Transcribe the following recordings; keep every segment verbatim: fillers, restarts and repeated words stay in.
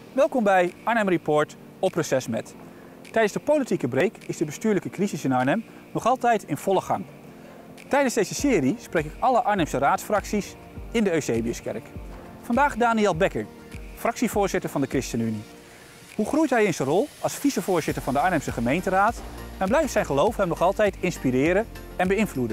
Welkom bij Arnhem Report op reces met. Tijdens de politieke break is de bestuurlijke crisis in Arnhem nog altijd in volle gang. Tijdens deze serie spreek ik alle Arnhemse raadsfracties in de Eusebiuskerk. Vandaag Daniel Bekker, fractievoorzitter van de ChristenUnie. Hoe groeit hij in zijn rol als vicevoorzitter van de Arnhemse gemeenteraad en blijft zijn geloof hem nog altijd inspireren en beïnvloeden?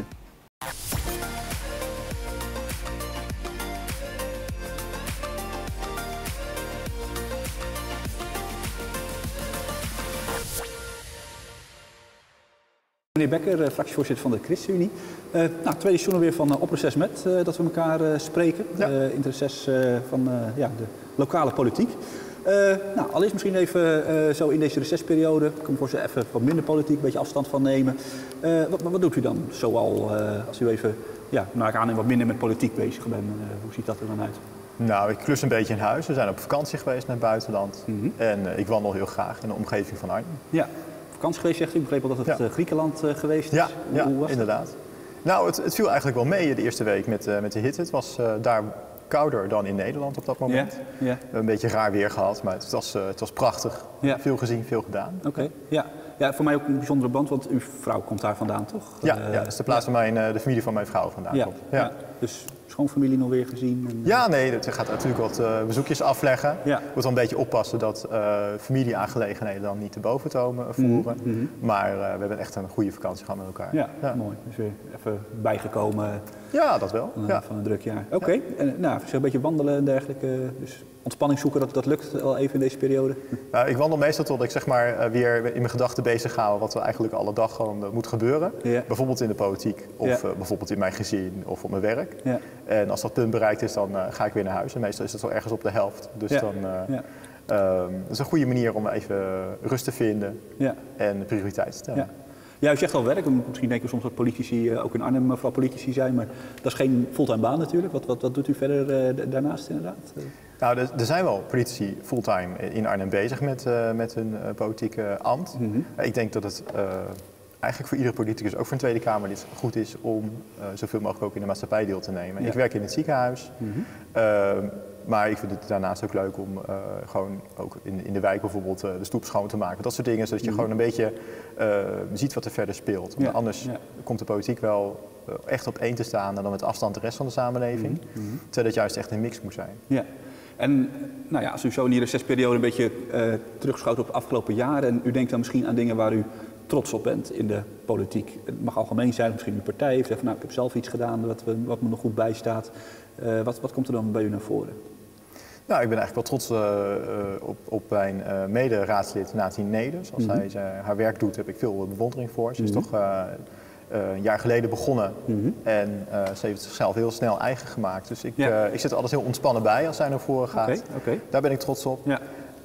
Meneer Bekker, fractievoorzitter van de ChristenUnie. Uh, nou, tweede seizoen weer van uh, Op Reces Met, uh, dat we elkaar uh, spreken. Ja. Uh, in het reces uh, van uh, ja, de lokale politiek. Uh, nou, allereerst misschien even uh, zo in deze recesperiode, ik kan me voorstellen even wat minder politiek, een beetje afstand van nemen. Uh, wat, wat doet u dan zoal uh, als u even, ja, naar ik aan en wat minder met politiek bezig bent? Uh, hoe ziet dat er dan uit? Nou, ik klus een beetje in huis. We zijn op vakantie geweest naar het buitenland. Mm-hmm. En uh, ik wandel heel graag in de omgeving van Arnhem. Ja. Vakantie geweest, zegt u? Ik begreep al dat het ja. Griekenland uh, geweest is. Ja, hoe, ja hoe was inderdaad. Dat? Nou, het, het viel eigenlijk wel mee de eerste week met, uh, met de hitte. Het was uh, daar kouder dan in Nederland op dat moment. Ja, ja. Een beetje raar weer gehad, maar het was, uh, het was prachtig. Ja. Veel gezien, veel gedaan. Oké, okay. ja. Ja, voor mij ook een bijzondere band, want uw vrouw komt daar vandaan, toch? Ja, uh, ja dat is de plaats ja. waar mijn, uh, de familie van mijn vrouw vandaan ja. komt. Ja. Ja. Dus schoonfamilie nog weer gezien? En, uh... Ja, nee, het gaat natuurlijk wat uh, bezoekjes afleggen. Je ja. moet wel een beetje oppassen dat uh, familieaangelegenheden dan niet te boventomen voeren. Mm-hmm. Maar uh, we hebben echt een goede vakantie gehad met elkaar. Ja, ja. Mooi. Dus weer even bijgekomen. Ja, dat wel. Van, ja. van een druk jaar. Oké, okay. ja. en nou, een beetje wandelen en dergelijke. Dus ontspanning zoeken, dat, dat lukt al even in deze periode? Uh, ik wandel meestal tot ik zeg maar uh, weer in mijn gedachten bezig ga wat er eigenlijk alle dag gewoon uh, moet gebeuren. Ja. Bijvoorbeeld in de politiek of ja. uh, bijvoorbeeld in mijn gezin of op mijn werk. Ja. En als dat punt bereikt is, dan uh, ga ik weer naar huis. En meestal is het wel ergens op de helft. Dus ja. dan, uh, ja. um, dat is een goede manier om even rust te vinden ja. en prioriteit te stellen. Ja. Ja, u zegt al werk. Misschien denken we soms dat politici, ook in Arnhem vooral politici zijn, maar dat is geen fulltime baan natuurlijk. Wat, wat, wat doet u verder uh, daarnaast inderdaad? Nou, er, er zijn wel politici fulltime in Arnhem bezig met, uh, met hun uh, politieke ambt. Mm-hmm. Uh, ik denk dat het uh, eigenlijk voor iedere politicus, ook voor een Tweede Kamerlid, goed is om uh, zoveel mogelijk ook in de maatschappij deel te nemen. Ja. Ik werk in het ziekenhuis. Mm-hmm. uh, Maar ik vind het daarnaast ook leuk om uh, gewoon ook in, in de wijk bijvoorbeeld uh, de stoep schoon te maken. Dat soort dingen, zodat je mm-hmm. gewoon een beetje uh, ziet wat er verder speelt. Ja, anders ja. komt de politiek wel uh, echt op één te staan en dan met afstand de rest van de samenleving. Mm-hmm. Terwijl het juist echt een mix moet zijn. Ja. En nou ja, als u zo in die recesperiode een beetje uh, terugschoot op de afgelopen jaren en u denkt dan misschien aan dingen waar u trots op bent in de politiek. Het mag algemeen zijn, misschien uw partij heeft zegt van nou ik heb zelf iets gedaan wat, wat me nog goed bijstaat. Uh, wat, wat komt er dan bij u naar voren? Nou, ik ben eigenlijk wel trots uh, uh, op, op mijn uh, mede-raadslid Natien Neders. Als mm-hmm. hij uh, haar werk doet, heb ik veel bewondering voor. Ze is mm-hmm. toch uh, uh, een jaar geleden begonnen mm-hmm. en uh, ze heeft zichzelf heel snel eigen gemaakt. Dus ik, ja. uh, ik zit er altijd heel ontspannen bij als zij naar voren gaat. Okay, okay. Daar ben ik trots op. Ja.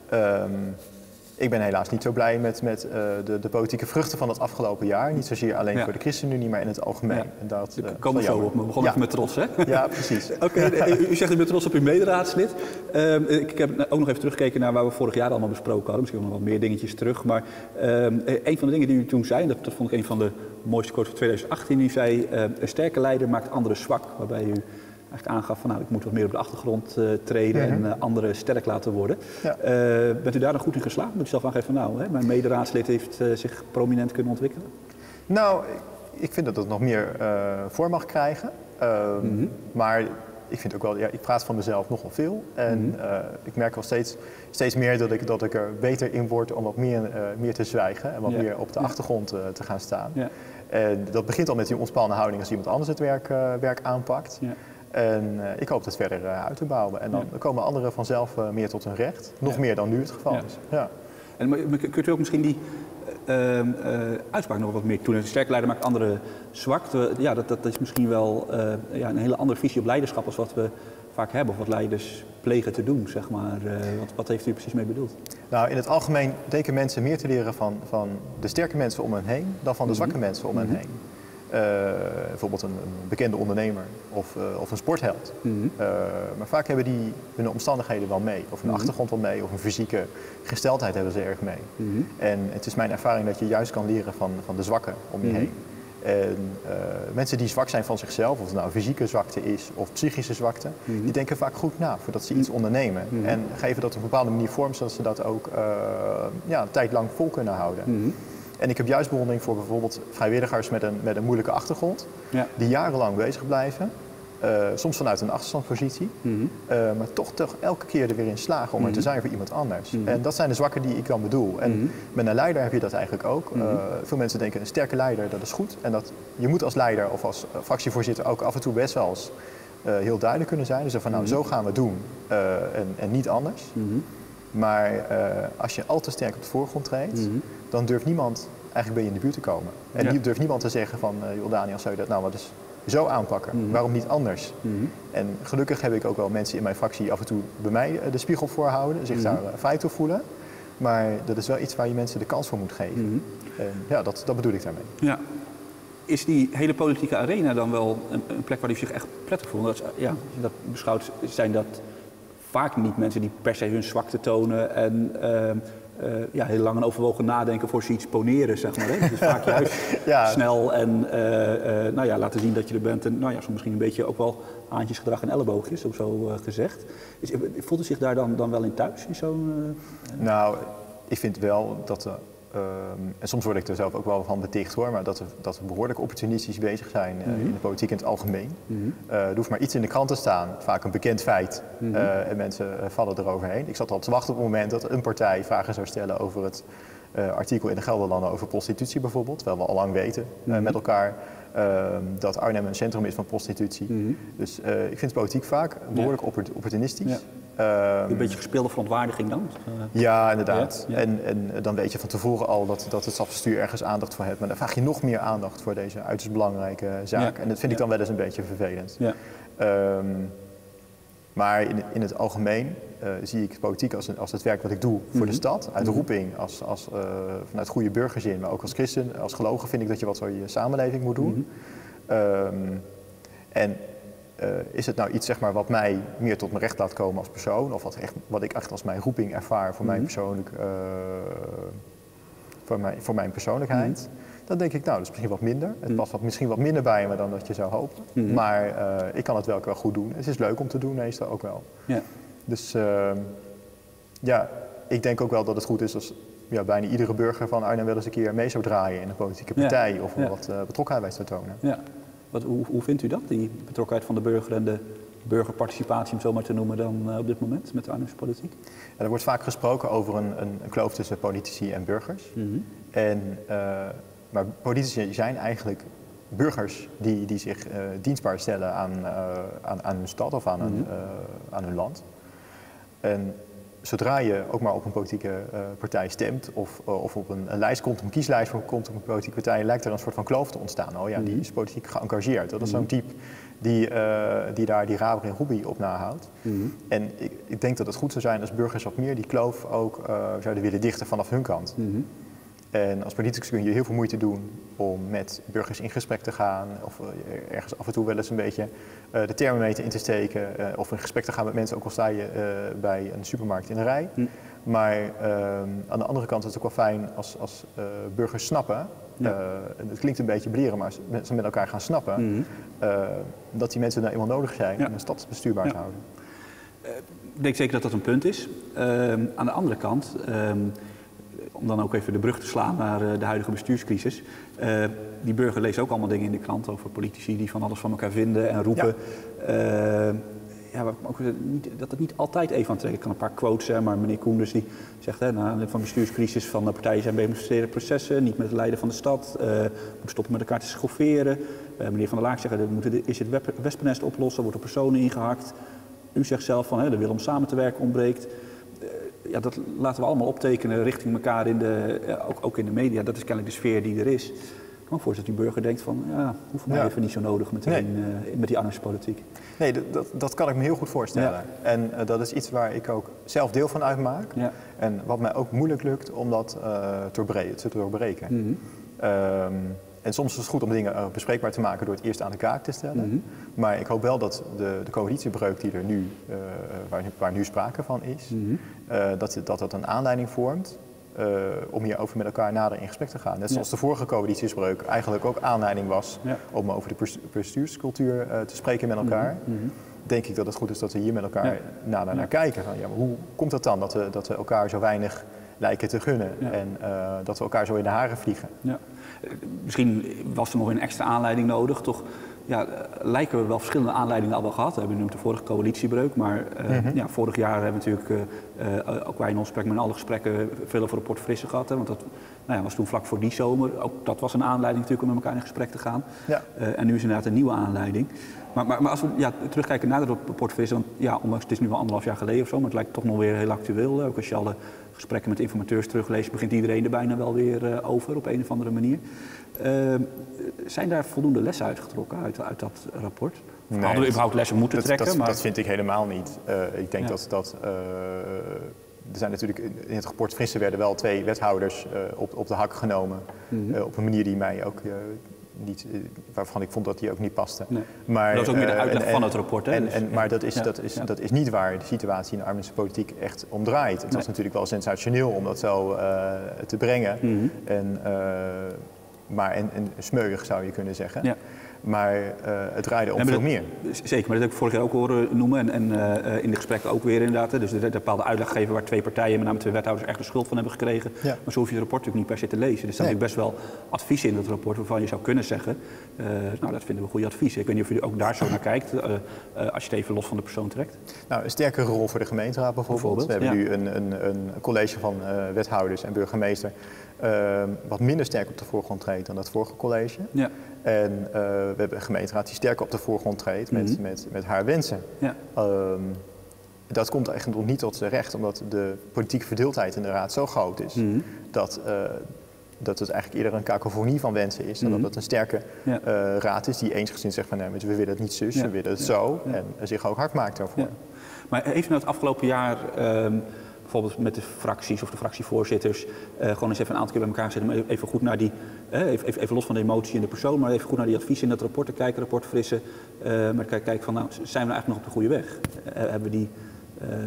Um, Ik ben helaas niet zo blij met, met uh, de, de politieke vruchten van het afgelopen jaar. Niet zozeer alleen ja. voor de ChristenUnie, maar in het algemeen. Ja. En dat uh, komen zo op. We begonnen ja. even met trots, hè? Ja, precies. Oké, okay, u, u zegt u bent trots op uw mederaadslid. Um, ik heb ook nog even teruggekeken naar waar we vorig jaar allemaal besproken hadden. Misschien nog wat meer dingetjes terug. Maar um, een van de dingen die u toen zei, dat, dat vond ik een van de mooiste quotes van twintig achttien. U zei, uh, een sterke leider maakt anderen zwak. Waarbij u eigenlijk aangaf van nou, ik moet wat meer op de achtergrond uh, treden mm-hmm. en uh, anderen sterk laten worden. Ja. Uh, bent u daar dan goed in geslaagd? Moet u zelf aangeven van nou, hè, mijn mederaadslid heeft uh, zich prominent kunnen ontwikkelen? Nou, ik vind dat het nog meer uh, voor mag krijgen. Uh, mm-hmm. Maar ik vind ook wel, ja, ik praat van mezelf nogal veel. En mm-hmm. uh, ik merk wel steeds, steeds meer dat ik, dat ik er beter in word om wat meer, uh, meer te zwijgen en wat ja. meer op de ja. achtergrond uh, te gaan staan. Ja. En dat begint al met die ontspannen houding als iemand anders het werk, uh, werk aanpakt. Ja. En uh, ik hoop dat verder uh, uit te bouwen. En dan ja. komen anderen vanzelf uh, meer tot hun recht. Nog ja. meer dan nu het geval ja. is. Ja. En maar, kunt u ook misschien die uh, uh, uitspraak nog wat meer doen? Een sterke leider maakt anderen zwak. Ja, dat, dat is misschien wel uh, ja, een hele andere visie op leiderschap als wat we vaak hebben. Of wat leiders plegen te doen, zeg maar. Uh, wat, wat heeft u precies mee bedoeld? Nou, in het algemeen denken mensen meer te leren van, van de sterke mensen om hen heen dan van de zwakke mm-hmm. mensen om hen mm-hmm. heen. Uh, bijvoorbeeld een, een bekende ondernemer of, uh, of een sportheld. Mm-hmm. Uh, maar vaak hebben die hun omstandigheden wel mee. Of een mm-hmm. achtergrond wel mee, of een fysieke gesteldheid hebben ze erg mee. Mm-hmm. En het is mijn ervaring dat je juist kan leren van, van de zwakken om je mm-hmm. heen. En uh, mensen die zwak zijn van zichzelf, of het nou fysieke zwakte is of psychische zwakte, mm-hmm. die denken vaak goed na voordat ze iets ondernemen. Mm-hmm. En geven dat op een bepaalde manier vorm, zodat ze dat ook uh, ja, een tijd lang vol kunnen houden. Mm-hmm. En ik heb juist bewondering voor bijvoorbeeld vrijwilligers met een, met een moeilijke achtergrond, ja. die jarenlang bezig blijven. Uh, soms vanuit een achterstandspositie, mm-hmm. uh, maar toch, toch elke keer er weer in slagen om mm-hmm. er te zijn voor iemand anders. Mm-hmm. En dat zijn de zwakken die ik dan bedoel. En mm-hmm. met een leider heb je dat eigenlijk ook. Mm-hmm. Uh, veel mensen denken een sterke leider, dat is goed. En dat je moet als leider of als uh, fractievoorzitter ook af en toe best wel eens uh, heel duidelijk kunnen zijn. Dus van nou, mm-hmm. zo gaan we het doen uh, en, en niet anders. Mm-hmm. Maar uh, als je al te sterk op de voorgrond treedt, mm-hmm. dan durft niemand eigenlijk bij je in de buurt te komen. En ja. durft niemand te zeggen van, uh, joh Daniel, zou je dat nou wat eens zo aanpakken? Mm-hmm. Waarom niet anders? Mm-hmm. En gelukkig heb ik ook wel mensen in mijn fractie af en toe bij mij de spiegel voorhouden, zich mm-hmm. daar vrij toe voelen. Maar dat is wel iets waar je mensen de kans voor moet geven. Mm-hmm. En ja, dat, dat bedoel ik daarmee. Ja. Is die hele politieke arena dan wel een, een plek waar u zich echt prettig voelt? Dat, ja, als je dat beschouwt, zijn dat vaak niet mensen die per se hun zwakte tonen en uh, uh, ja, heel lang en overwogen nadenken voor ze iets poneren, zeg maar. Hè? Het is vaak juist ja. snel en uh, uh, nou ja, laten zien dat je er bent. En nou ja, soms misschien een beetje ook wel haantjesgedrag en elleboogjes, ook zo uh, gezegd. Is, voelt u zich daar dan, dan wel in thuis? In zo'n, uh, nou, ik vind wel dat... Uh, Um, en soms word ik er zelf ook wel van beticht hoor, maar dat we, dat we behoorlijk opportunistisch bezig zijn uh, mm-hmm. in de politiek in het algemeen. Mm-hmm. Uh, er hoeft maar iets in de krant te staan, vaak een bekend feit, mm-hmm. uh, en mensen uh, vallen eroverheen. Ik zat al te wachten op het moment dat een partij vragen zou stellen over het uh, artikel in de Gelderlanden over prostitutie bijvoorbeeld, terwijl we al lang weten uh, mm-hmm. met elkaar uh, dat Arnhem een centrum is van prostitutie. Mm-hmm. Dus uh, ik vind politiek vaak behoorlijk ja. opportunistisch. Ja. Um, een beetje gespeelde verontwaardiging dan? Uh, ja, inderdaad. Ja, ja. En, en dan weet je van tevoren al dat, dat het stadsbestuur ergens aandacht voor heeft. Maar dan vraag je nog meer aandacht voor deze uiterst belangrijke zaak. Ja. En dat vind ik dan wel eens een beetje vervelend. Ja. Um, maar in, in het algemeen uh, zie ik politiek als, een, als het werk wat ik doe voor mm-hmm. de stad. Uit mm-hmm. roeping, als, als, uh, vanuit goede burgerzin, maar ook als christen, als gelovige vind ik dat je wat voor je samenleving moet doen. Mm-hmm. Um, en Uh, is het nou iets zeg maar, wat mij meer tot mijn recht laat komen als persoon, of wat, echt, wat ik echt als mijn roeping ervaar voor, mm-hmm. mijn, persoonlijk, uh, voor, mijn, voor mijn persoonlijkheid, mm-hmm. dan denk ik, nou, dat is misschien wat minder. Het mm-hmm. past wat, misschien wat minder bij me dan dat je zou hopen. Mm-hmm. Maar uh, ik kan het wel, wel goed doen. Het is leuk om te doen, meestal ook wel. Yeah. Dus uh, ja, ik denk ook wel dat het goed is als ja, bijna iedere burger van Arnhem wel eens een keer mee zou draaien in een politieke partij, yeah. of yeah. wat uh, betrokkenheid te tonen. Yeah. Wat, hoe, hoe vindt u dat, die betrokkenheid van de burger en de burgerparticipatie, om zo maar te noemen, dan uh, op dit moment met de Arnhemse politiek? Ja, er wordt vaak gesproken over een, een, een kloof tussen politici en burgers. Mm-hmm. En, uh, maar politici zijn eigenlijk burgers die, die zich uh, dienstbaar stellen aan, uh, aan, aan hun stad of aan, mm-hmm. een, uh, aan hun land. En zodra je ook maar op een politieke uh, partij stemt of, uh, of op een, een lijst komt, een kieslijst komt op een politieke partij, lijkt er een soort van kloof te ontstaan. Oh ja, die is politiek geëngageerd. Dat is zo'n type die, uh, die daar die Raber en Ruby op nahoudt. Mm-hmm. En ik, ik denk dat het goed zou zijn als burgers wat meer die kloof ook uh, zouden willen dichten vanaf hun kant. Mm-hmm. En als politicus kun je heel veel moeite doen om met burgers in gesprek te gaan of ergens af en toe wel eens een beetje uh, de thermometer in te steken uh, of in gesprek te gaan met mensen, ook al sta je uh, bij een supermarkt in de rij. Hm. Maar uh, aan de andere kant is het ook wel fijn als, als uh, burgers snappen, ja. uh, het klinkt een beetje berieren, maar als ze met elkaar gaan snappen, mm-hmm. uh, dat die mensen nou eenmaal nodig zijn ja. om de stad bestuurbaar ja. te houden. Uh, ik denk zeker dat dat een punt is. Uh, aan de andere kant, uh, om dan ook even de brug te slaan naar de huidige bestuurscrisis. Uh, die burger leest ook allemaal dingen in de krant over politici die van alles van elkaar vinden en roepen. Ja. Uh, ja, ook niet, dat het niet altijd even aantrekken. Ik kan een paar quotes zeggen, maar meneer Koenders die zegt, hè, na aanleiding van bestuurscrisis van de partijen zijn demonstreren processen, niet met het leiden van de stad, uh, moeten stoppen met elkaar te schofferen. Uh, meneer Van der Laak zegt, we moeten is het wespennest oplossen, wordt er personen ingehakt. U zegt zelf van, hè, de wil om samen te werken ontbreekt. Ja, dat laten we allemaal optekenen richting elkaar, in de, ook, ook in de media. Dat is kennelijk de sfeer die er is. Ik kan me voorstellen dat die burger denkt van, ja, hoeft mij ja. even niet zo nodig meteen nee. uh, met die Arnhemse politiek. Nee, dat, dat kan ik me heel goed voorstellen. Ja. En uh, dat is iets waar ik ook zelf deel van uitmaak. Ja. En wat mij ook moeilijk lukt om dat uh, te, doorbreken, te doorbreken. Mm-hmm. Um, En soms is het goed om dingen bespreekbaar te maken door het eerst aan de kaak te stellen. Mm-hmm. Maar ik hoop wel dat de, de coalitiebreuk die er nu, uh, waar, waar nu sprake van is, mm-hmm. uh, dat, dat dat een aanleiding vormt uh, om hierover met elkaar nader in gesprek te gaan. Net zoals ja. de vorige coalitiespreuk eigenlijk ook aanleiding was ja. om over de bestuurscultuur uh, te spreken met elkaar. Mm-hmm. Denk ik dat het goed is dat we hier met elkaar ja. nader ja. naar kijken. Van, ja, maar hoe komt het dan dat we, dat we elkaar zo weinig lijken te gunnen ja. en uh, dat we elkaar zo in de haren vliegen? Ja. Misschien was er nog een extra aanleiding nodig, toch? Ja, lijken we wel verschillende aanleidingen al wel gehad. We hebben nu de vorige coalitiebreuk, maar uh, mm-hmm. ja, vorig jaar hebben we natuurlijk, uh, uh, ook wij in ons gesprek, met alle gesprekken, veel over rapport Frisse gehad. Hè, want dat nou ja, was toen vlak voor die zomer. Ook dat was een aanleiding natuurlijk om met elkaar in gesprek te gaan. Ja. Uh, en nu is inderdaad een nieuwe aanleiding. Maar, maar, maar als we ja, terugkijken naar het rapport Frisse, want ja, ondanks het is nu wel anderhalf jaar geleden of zo, maar het lijkt toch nog weer heel actueel. Ook als je alle gesprekken met informateurs terugleest, begint iedereen er bijna wel weer uh, over op een of andere manier. Uh, zijn daar voldoende lessen uitgetrokken uit, uit dat rapport? Of nee, hadden we überhaupt lessen moeten dat, trekken? Dat, maar... dat vind ik helemaal niet. Uh, ik denk ja. dat... dat uh, er zijn natuurlijk in het rapport Frisse werden wel twee wethouders uh, op, op de hak genomen. Mm-hmm. Uh, op een manier die mij ook... Uh, Niet, waarvan ik vond dat die ook niet paste. Nee. Maar, dat is ook meer de uitleg uh, en, van het rapport. Hè? En, en, maar dat is, ja. dat, is, ja. dat is niet waar de situatie in de Arnhemse politiek echt om draait. Het nee. was natuurlijk wel sensationeel om dat zo uh, te brengen. Mm-hmm. En, uh, maar en, en smeuig zou je kunnen zeggen. Ja. Maar uh, het draaide om ja, veel dat, meer. Zeker, maar dat heb ik vorig jaar ook horen noemen. En, en uh, in de gesprekken ook weer inderdaad. Hè. Dus de, de bepaalde uitleg geven waar twee partijen, met name twee wethouders, echt de schuld van hebben gekregen. Ja. Maar zo hoef je het rapport natuurlijk niet per se te lezen. Er staan nee. natuurlijk best wel adviezen in dat rapport waarvan je zou kunnen zeggen, uh, nou dat vinden we goede adviezen. Ik weet niet of jullie ook daar zo naar kijkt, uh, uh, als je het even los van de persoon trekt. Nou, een sterkere rol voor de gemeenteraad bijvoorbeeld. bijvoorbeeld we hebben ja. nu een, een, een college van uh, wethouders en burgemeester uh, wat minder sterk op de voorgrond treedt dan dat vorige college. Ja. En uh, we hebben een gemeenteraad die sterker op de voorgrond treedt met, mm-hmm. met, met haar wensen. Ja. Um, dat komt eigenlijk nog niet tot zijn recht, omdat de politieke verdeeldheid in de raad zo groot is, mm-hmm. dat, uh, dat het eigenlijk eerder een kakofonie van wensen is, dan mm-hmm. dat het een sterke ja. uh, raad is die eensgezind zegt van nee, we willen het niet zus, ja. we willen het ja. zo ja. en zich ook hard maakt daarvoor. Ja. Maar even naar het afgelopen jaar... Um... bijvoorbeeld met de fracties of de fractievoorzitters, uh, gewoon eens even een aantal keer bij elkaar zitten, maar even goed naar die, uh, even, even los van de emotie en de persoon, maar even goed naar die adviezen in dat rapport te kijken, rapport Frisse, uh, maar kijken kijk van, nou, zijn we eigenlijk nog op de goede weg? Uh, hebben we die, uh, uh,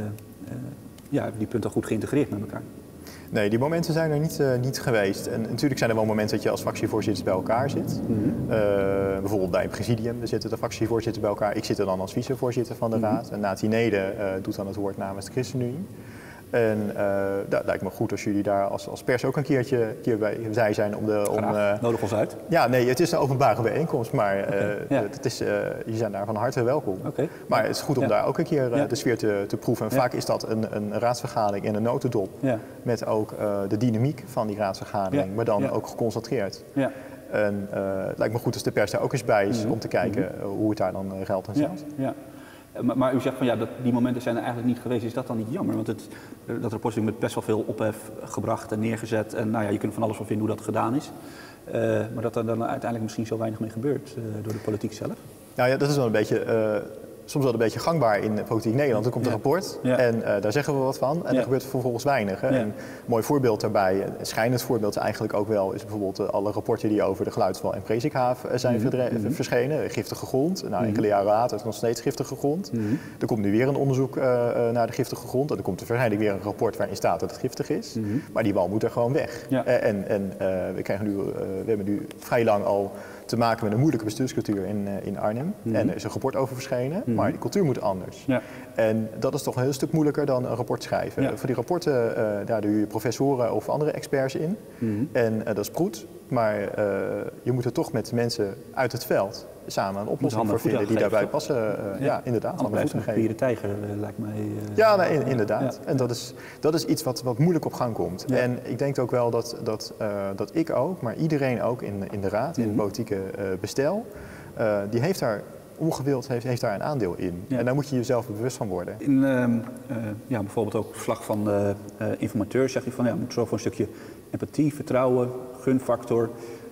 ja, hebben die punten goed geïntegreerd met elkaar? Nee, die momenten zijn er niet, uh, niet geweest. En natuurlijk zijn er wel momenten dat je als fractievoorzitter bij elkaar zit. Mm-hmm. Uh, bijvoorbeeld bij een presidium, er zitten de fractievoorzitters bij elkaar. Ik zit er dan als vicevoorzitter van de mm-hmm. raad. En Natie Nede uh, doet dan het woord namens de ChristenUnie. En uh, dat lijkt me goed als jullie daar als, als pers ook een keertje, keer bij zijn om de... Om, uh, Nodig ons uit. Ja, nee, het is een openbare bijeenkomst, maar uh, okay, ja. het is, uh, jullie zijn daar van harte welkom. Okay. Maar het is goed om ja. daar ook een keer uh, ja. de sfeer te, te proeven. En ja. vaak is dat een, een raadsvergadering in een notendop ja. met ook uh, de dynamiek van die raadsvergadering, ja. maar dan ja. ook geconcentreerd. Ja. En uh, het lijkt me goed als de pers daar ook eens bij is mm-hmm. om te kijken mm-hmm. uh, hoe het daar dan uh, geldt en zat. Ja. Ja. Maar, maar u zegt van ja, dat, die momenten zijn er eigenlijk niet geweest. Is dat dan niet jammer? Want het, dat rapport is met best wel veel ophef gebracht en neergezet. En nou ja, je kunt van alles van vinden hoe dat gedaan is. Uh, maar dat er dan uiteindelijk misschien zo weinig mee gebeurt uh, door de politiek zelf. Nou ja, dat is wel een beetje... Uh, soms wel een beetje gangbaar in politiek Nederland. Er komt een ja. rapport ja. en uh, daar zeggen we wat van en ja. er gebeurt vervolgens weinig. Hè? Ja. Een mooi voorbeeld daarbij, een schijnend voorbeeld eigenlijk ook wel, is bijvoorbeeld uh, alle rapporten die over de Geluidswal en Presikhaaf uh, zijn mm-hmm. verdre- mm-hmm. verschenen. Giftige grond, nou, mm-hmm. enkele jaren later is het nog steeds giftige grond. Mm-hmm. Er komt nu weer een onderzoek uh, uh, naar de giftige grond en er komt er waarschijnlijk weer een rapport waarin staat dat het giftig is. Mm-hmm. Maar die wal moet er gewoon weg. Ja. Uh, en en uh, we, krijgen nu, uh, we hebben nu vrij lang al te maken met een moeilijke bestuurscultuur in, uh, in Arnhem. Mm-hmm. En er is een rapport over verschenen, mm-hmm. maar die cultuur moet anders. Ja. En dat is toch een heel stuk moeilijker dan een rapport schrijven. Ja. Voor die rapporten, uh, daar doe je professoren of andere experts in. Mm-hmm. En uh, dat is goed, maar uh, je moet er toch met mensen uit het veld samen een oplossing voor vinden die daarbij passen. Uh, ja. ja, inderdaad. Anders blijft een gevierde tijger, uh, lijkt mij. Uh, ja, nee, in, inderdaad. Ja. En dat is, dat is iets wat, wat moeilijk op gang komt. Ja. En ik denk ook wel dat, dat, uh, dat ik ook, maar iedereen ook in, in de raad, mm-hmm. in het politieke uh, bestel, uh, die heeft daar ongewild heeft, heeft daar een aandeel in. Ja. En daar moet je jezelf bewust van worden. In uh, uh, ja, bijvoorbeeld ook verslag van de uh, informateur zeg je van ja, moet zo voor een stukje empathie, vertrouwen, gunfactor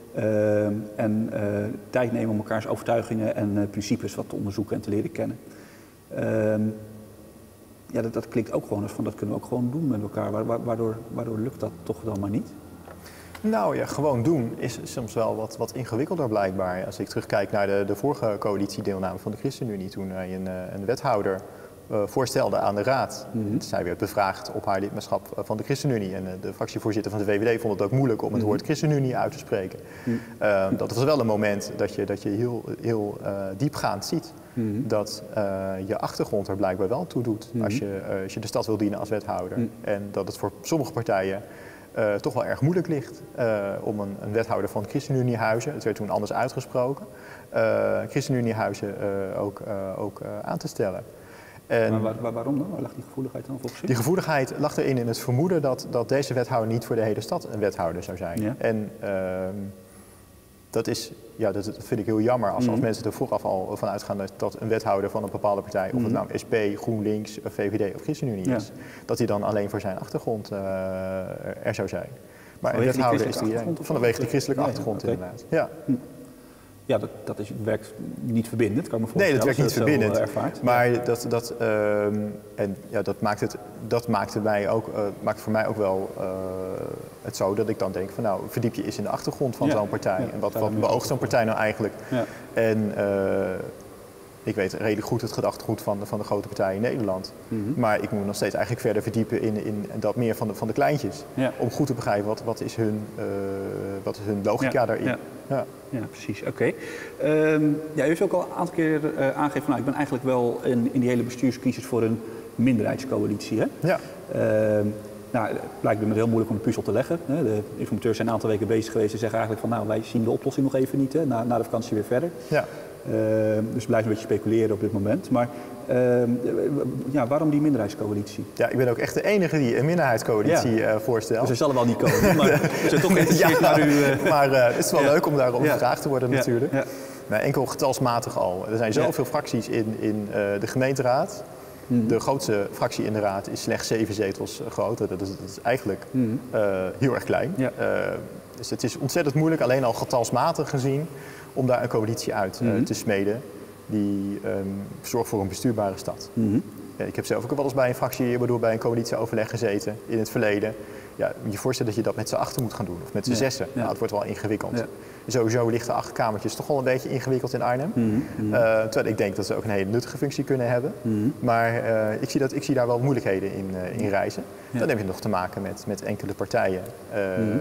uh, en uh, tijd nemen om elkaars overtuigingen en uh, principes wat te onderzoeken en te leren kennen. Uh, ja, dat, dat klinkt ook gewoon als van dat kunnen we ook gewoon doen met elkaar. Waardoor, waardoor lukt dat toch dan maar niet? Nou ja, gewoon doen is soms wel wat, wat ingewikkelder blijkbaar. Als ik terugkijk naar de, de vorige coalitiedeelname van de ChristenUnie, toen wij een, een wethouder uh, voorstelde aan de Raad. Mm-hmm. Zij werd bevraagd op haar lidmaatschap van de ChristenUnie. En uh, de fractievoorzitter van de V V D vond het ook moeilijk om het Mm-hmm. woord ChristenUnie uit te spreken. Mm-hmm. Uh, dat was wel een moment dat je, dat je heel, heel uh, diepgaand ziet. Mm-hmm. Dat uh, je achtergrond er blijkbaar wel toe doet mm-hmm. als, je, uh, als je de stad wil dienen als wethouder. Mm-hmm. En dat het voor sommige partijen uh, toch wel erg moeilijk ligt uh, om een, een wethouder van ChristenUnie-huizen, het werd toen anders uitgesproken, uh, ChristenUnie-huizen uh, ook, uh, ook uh, aan te stellen. En maar waar, waar, waarom dan? Waar lag die gevoeligheid dan volgens u? Die gevoeligheid lag erin in het vermoeden dat, dat deze wethouder niet voor de hele stad een wethouder zou zijn. Ja. En uh, dat, is, ja, dat vind ik heel jammer als, mm-hmm. als mensen er vooraf al van uitgaan dat, dat een wethouder van een bepaalde partij, mm-hmm. of het nou S P, GroenLinks, V V D of ChristenUnie is, ja. dat hij dan alleen voor zijn achtergrond uh, er zou zijn. Maar een wethouder is die vanwege die christelijke achtergrond ja, okay. inderdaad. Ja. Hm. Ja, dat, dat is, werkt niet verbindend, kan ik me voorstellen. Nee, dat werkt niet verbindend. Ervaart. Maar ja. dat, dat, uh, en, ja, dat, maakt het, dat maakte mij ook, uh, maakt voor mij ook wel uh, het zo dat ik dan denk van nou, verdiep je eens in de achtergrond van ja. zo'n partij. Ja, en wat, wat beoogt zo'n partij nou eigenlijk? Ja. En uh, ik weet redelijk goed het gedachtegoed van de, van de grote partijen in Nederland. Mm-hmm. Maar ik moet me nog steeds eigenlijk verder verdiepen in, in dat meer van de, van de kleintjes. Ja. Om goed te begrijpen wat, wat, is, hun, uh, wat is hun logica ja. daarin. Ja. Ja. Ja, precies. Oké. Okay. Um, ja, u heeft ook al een aantal keer uh, aangegeven van nou, ik ben eigenlijk wel in, in die hele bestuurscrisis voor een minderheidscoalitie. Hè? Ja. Um, nou, het lijkt me heel moeilijk om een puzzel te leggen. Hè? De informateurs zijn een aantal weken bezig geweest en zeggen eigenlijk van nou, wij zien de oplossing nog even niet. Hè? Na, na de vakantie weer verder. Ja. Uh, dus we blijven een beetje speculeren op dit moment. Maar uh, ja, waarom die minderheidscoalitie? Ja, ik ben ook echt de enige die een minderheidscoalitie ja. uh, voorstelt. Dus hij zal er wel niet komen, maar we zijn toch geïnteresseerd ja, naar u. Uh... Maar uh, het is wel ja. leuk om daarop ja. gevraagd te worden ja. natuurlijk. Ja. Nou, enkel getalsmatig al. Er zijn zoveel ja. fracties in, in uh, de gemeenteraad. Mm-hmm. De grootste fractie in de raad is slechts zeven zetels groot. Dat is, dat is eigenlijk mm-hmm. uh, heel erg klein. Ja. Uh, dus het is ontzettend moeilijk, alleen al getalsmatig gezien, om daar een coalitie uit uh, mm-hmm. te smeden die um, zorgt voor een bestuurbare stad. Mm-hmm. Ja, ik heb zelf ook wel eens bij een fractie, waardoor bij een coalitieoverleg gezeten in het verleden. Ja, moet je je voorstellen dat je dat met z'n achten moet gaan doen, of met z'n ja. zessen. Ja. Nou, het wordt wel ingewikkeld. Ja. Sowieso ligt de achterkamertjes toch wel een beetje ingewikkeld in Arnhem. Mm-hmm. uh, terwijl ik denk dat ze ook een hele nuttige functie kunnen hebben. Mm-hmm. Maar uh, ik, zie dat, ik zie daar wel moeilijkheden in, uh, in reizen. Ja. Dan heb je nog te maken met, met enkele partijen. Uh, mm-hmm.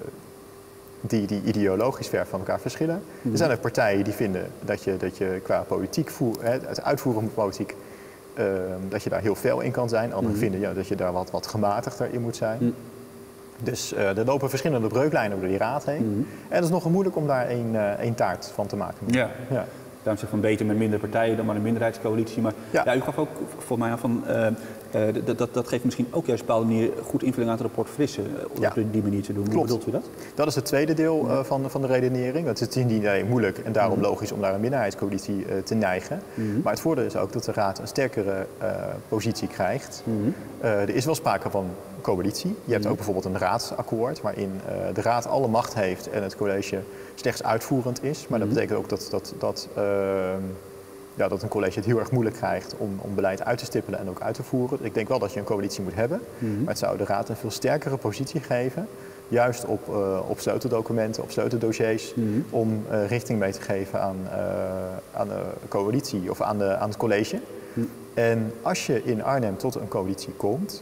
Die, die ideologisch ver van elkaar verschillen. Mm-hmm. Er zijn ook partijen die vinden dat je, dat je qua politiek voer, hè, het uitvoeren van politiek, uh, dat je daar heel fel in kan zijn. Anderen mm-hmm. vinden ja, dat je daar wat, wat gematigder in moet zijn. Mm-hmm. Dus uh, er lopen verschillende breuklijnen door die raad heen. Mm-hmm. En het is nogal moeilijk om daar één uh, taart van te maken. Ja. Ja. Daarom zeg van beter met minder partijen dan maar een minderheidscoalitie. Maar ja. Ja, u gaf ook voor mij aan van, uh, uh, dat, dat, dat geeft misschien ook juist op een bepaalde manier goed invulling aan het rapport Frissen. Om ja. op die manier te doen. Hoe bedoelt u dat? Dat is het tweede deel uh, van, van de redenering. Het is niet alleen moeilijk en daarom mm-hmm. logisch om naar een minderheidscoalitie uh, te neigen. Mm-hmm. Maar het voordeel is ook dat de raad een sterkere uh, positie krijgt. Mm-hmm. Uh, er is wel sprake van coalitie. Je hebt mm-hmm. ook bijvoorbeeld een raadsakkoord waarin uh, de raad alle macht heeft en het college slechts uitvoerend is. Maar mm-hmm. dat betekent ook dat, dat, dat, uh, ja, dat een college het heel erg moeilijk krijgt om, om beleid uit te stippelen en ook uit te voeren. Ik denk wel dat je een coalitie moet hebben, mm-hmm. maar het zou de raad een veel sterkere positie geven. Juist op, uh, op sleuteldocumenten, op sleuteldossiers, mm-hmm. om uh, richting mee te geven aan, uh, aan de coalitie of aan, de, aan het college. Mm-hmm. En als je in Arnhem tot een coalitie komt,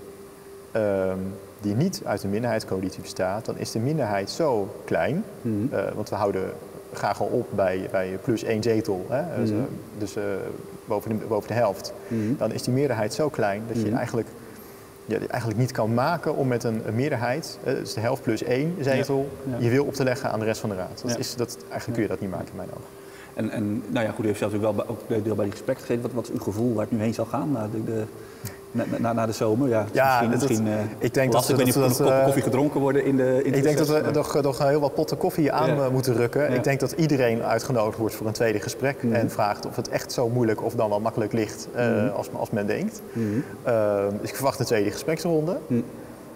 Um, die niet uit een minderheidscoalitie bestaat, dan is de minderheid zo klein, mm-hmm. uh, want we houden graag al op bij, bij plus één zetel, hè, mm-hmm. dus, uh, dus uh, boven, de, boven de helft, mm-hmm. dan is die meerderheid zo klein dat je mm-hmm. eigenlijk, ja, eigenlijk niet kan maken om met een, een meerderheid, uh, dus de helft plus één zetel, ja. Ja. je wil op te leggen aan de rest van de raad. Dat ja. is, dat, eigenlijk ja. kun je dat niet maken in mijn ogen. En, en nou ja, goed, u heeft zelf natuurlijk wel ook deel bij die gesprekken gegeven. Wat, wat is uw gevoel waar het nu heen zal gaan na de, de, na, na, na de zomer? Ja, ja misschien, dat, misschien uh, ik denk lastig, dat, ik weet niet of er uh, koffie gedronken worden in de in Ik denk dat we nog, nog heel wat potten koffie aan ja. moeten rukken. Ja. Ik denk dat iedereen uitgenodigd wordt voor een tweede gesprek. Mm-hmm. En vraagt of het echt zo moeilijk of dan wel makkelijk ligt uh, mm-hmm. als, als men denkt. Mm-hmm. Uh, dus ik verwacht een tweede gespreksronde. Mm-hmm.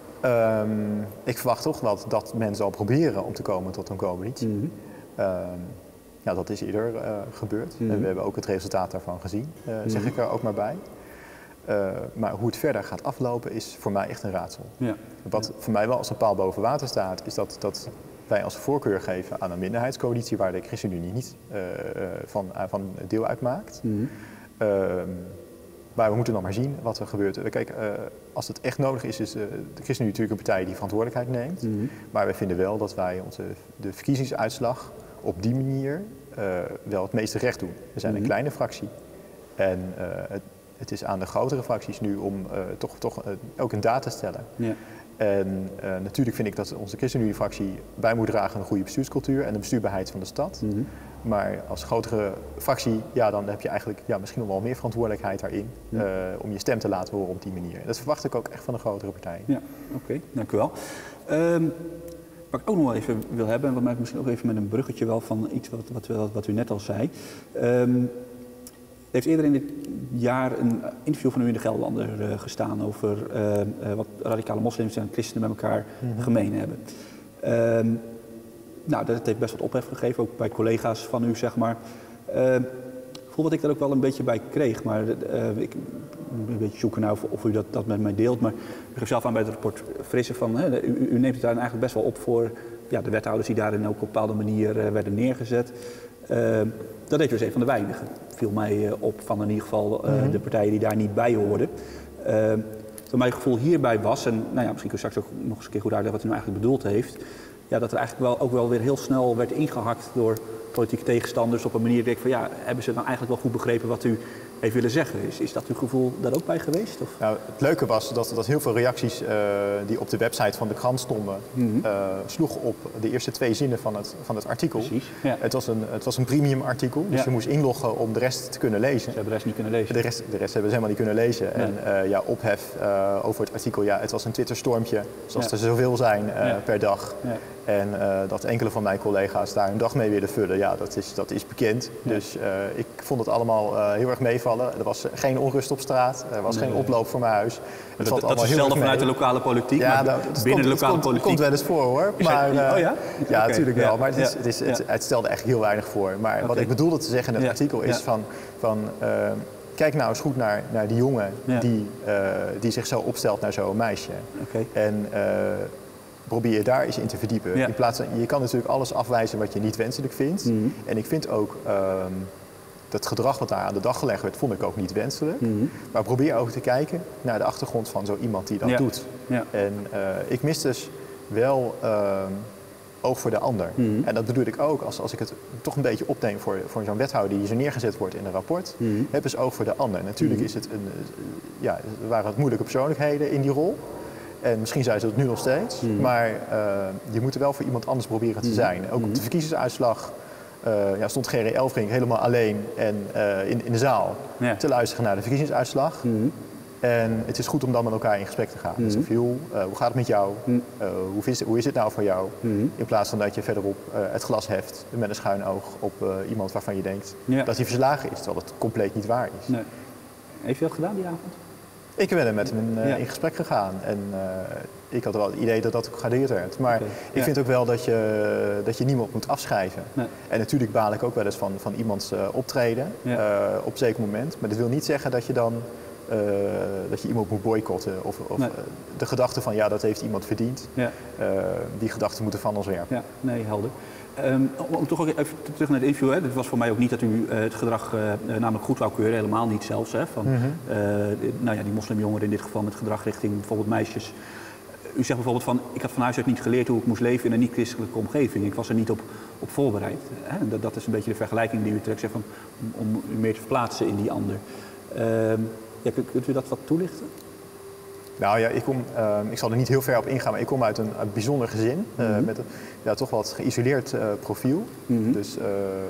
Um, ik verwacht toch dat, dat men zal proberen om te komen tot een coalitie. Mm-hmm. Um, Ja, dat is eerder uh, gebeurd. Mm-hmm. En we hebben ook het resultaat daarvan gezien, uh, mm-hmm. zeg ik er ook maar bij. Uh, maar hoe het verder gaat aflopen is voor mij echt een raadsel. Ja. Wat ja. voor mij wel als een paal boven water staat, is dat, dat wij als voorkeur geven aan een minderheidscoalitie waar de ChristenUnie niet uh, van, uh, van deel uitmaakt. Mm-hmm. Uh, Maar we moeten dan maar zien wat er gebeurt. Kijk, uh, als het echt nodig is, is uh, de ChristenUnie natuurlijk een partij die verantwoordelijkheid neemt. Mm-hmm. Maar wij vinden wel dat wij onze, de verkiezingsuitslag op die manier uh, wel het meeste recht doen. We zijn mm-hmm. een kleine fractie. En uh, het, het is aan de grotere fracties nu om uh, toch, toch uh, ook een daad te stellen. Yeah. En uh, natuurlijk vind ik dat onze ChristenUnie-fractie bij moet dragen aan een goede bestuurscultuur en de bestuurbaarheid van de stad. Mm-hmm. Maar als grotere fractie, ja, dan heb je eigenlijk ja, misschien nog wel meer verantwoordelijkheid daarin. Ja. Uh, om je stem te laten horen op die manier. Dat verwacht ik ook echt van de grotere partij. Ja, oké, okay, dank u wel. Um, wat ik ook nog wel even wil hebben, en wat mij misschien ook even met een bruggetje wel van iets wat, wat, wat, wat u net al zei. Um, Er heeft eerder in dit jaar een interview van u in de Gelderlander uh, gestaan over uh, uh, wat radicale moslims en christenen met elkaar mm-hmm. gemeen hebben. Um, nou, dat heeft best wat ophef gegeven, ook bij collega's van u, zeg maar. Uh, ik voel dat ik daar ook wel een beetje bij kreeg, maar uh, ik moet een beetje zoeken naar of, of u dat, dat met mij deelt. Maar u geeft zelf aan bij het rapport Frisse van, hè, u, u neemt het daar eigenlijk best wel op voor ja, de wethouders die daarin ook op een bepaalde manier uh, werden neergezet. Uh, dat deed dus een van de weinigen. Viel mij uh, op van in ieder geval uh, mm-hmm. de partijen die daar niet bij hoorden. Uh, Toen mijn gevoel hierbij was, en nou ja, misschien kun je straks ook nog eens een keer goed uitleggen wat u nou eigenlijk bedoeld heeft. Ja, dat er eigenlijk wel, ook wel weer heel snel werd ingehakt door politieke tegenstanders op een manier dat ik van ja, hebben ze dan eigenlijk wel goed begrepen wat u heeft willen zeggen? Is, is dat uw gevoel daar ook bij geweest? Of? Nou, het leuke was dat, dat heel veel reacties uh, die op de website van de krant stonden, mm-hmm. uh, sloegen op de eerste twee zinnen van het, van het artikel. Precies, ja. Het was een, het was een premium artikel, dus ja. je moest inloggen om de rest te kunnen lezen. Ze hebben de rest niet kunnen lezen. De rest, de rest hebben ze helemaal niet kunnen lezen. Nee. En uh, ja, ophef uh, over het artikel, ja, het was een Twitterstormpje, zoals ja. er zoveel zijn uh, ja. per dag. Ja. En uh, dat enkele van mijn collega's daar een dag mee willen vullen, ja, dat is, dat is bekend. Ja. Dus uh, ik vond het allemaal uh, heel erg meevallen. Er was geen onrust op straat, er was nee. geen oploop voor mijn huis. Het dat dat is hetzelfde vanuit de lokale politiek, ja, maar nou, binnen komt, de lokale komt, politiek... komt wel eens voor hoor. Maar, uh, oh ja? Ja, okay. natuurlijk wel, ja. maar het, is, ja. het, is, het, ja. het stelde echt heel weinig voor. Maar okay. wat ik bedoelde te zeggen in het ja. artikel is ja. van... van uh, kijk nou eens goed naar, naar die jongen ja. die, uh, die zich zo opstelt naar zo'n meisje. Okay. En uh, probeer je daar eens in te verdiepen. Ja. In plaats van, je kan natuurlijk alles afwijzen wat je niet wenselijk vindt. Mm-hmm. En ik vind ook... Um, dat gedrag wat daar aan de dag gelegd werd, vond ik ook niet wenselijk. Mm-hmm. Maar probeer ook te kijken naar de achtergrond van zo iemand die dat ja. doet. Ja. En uh, ik mis dus wel uh, oog voor de ander. Mm-hmm. En dat bedoel ik ook als, als ik het toch een beetje opneem voor, voor zo'n wethouder die zo neergezet wordt in een rapport. Mm-hmm. Heb eens oog voor de ander. Natuurlijk mm-hmm. is het een, ja, er waren het moeilijke persoonlijkheden in die rol. En misschien zijn ze dat nu nog steeds. Mm-hmm. Maar uh, je moet er wel voor iemand anders proberen te zijn. Ook op de verkiezingsuitslag. Uh, ja, stond Gerry Elfrink helemaal alleen en, uh, in, in de zaal ja. te luisteren naar de verkiezingsuitslag. Mm-hmm. En het is goed om dan met elkaar in gesprek te gaan. Mm-hmm. Dus uh, hoe gaat het met jou? Mm-hmm. Uh, hoe, is, hoe is het nou voor jou? Mm-hmm. In plaats van dat je verderop uh, het glas heft met een schuin oog op uh, iemand waarvan je denkt ja. dat hij verslagen is, terwijl het compleet niet waar is. Nee. Heeft u dat gedaan die avond? Ik ben er met hem in, uh, ja. in gesprek gegaan en uh, ik had wel het idee dat dat ook gewaardeerd werd. Maar okay. ik ja. vind ook wel dat je, dat je niemand moet afschrijven. Nee. En natuurlijk baal ik ook wel eens van, van iemands uh, optreden ja. uh, op een zeker moment. Maar dat wil niet zeggen dat je dan uh, dat je iemand moet boycotten of, of nee. uh, de gedachte van ja, dat heeft iemand verdiend. Ja. Uh, die gedachten moeten van ons werpen. Ja, nee, helder. Um, om toch ook even terug naar het interview. Hè. Het was voor mij ook niet dat u uh, het gedrag uh, namelijk goed wou keuren. Helemaal niet zelfs. Hè, van, mm-hmm. uh, nou ja, die moslimjongeren in dit geval met gedrag richting bijvoorbeeld meisjes. U zegt bijvoorbeeld van, ik had van huis uit niet geleerd hoe ik moest leven in een niet-christelijke omgeving. Ik was er niet op, op voorbereid. Hè. Dat, dat is een beetje de vergelijking die u trekt, zegt van, om, om u meer te verplaatsen in die ander. Uh, ja, kunt, kunt u dat wat toelichten? Nou ja, ik, kom, uh, ik zal er niet heel ver op ingaan, maar ik kom uit een, een bijzonder gezin. Uh, mm-hmm. Met een ja, toch wat geïsoleerd uh, profiel. Mm-hmm. Dus uh,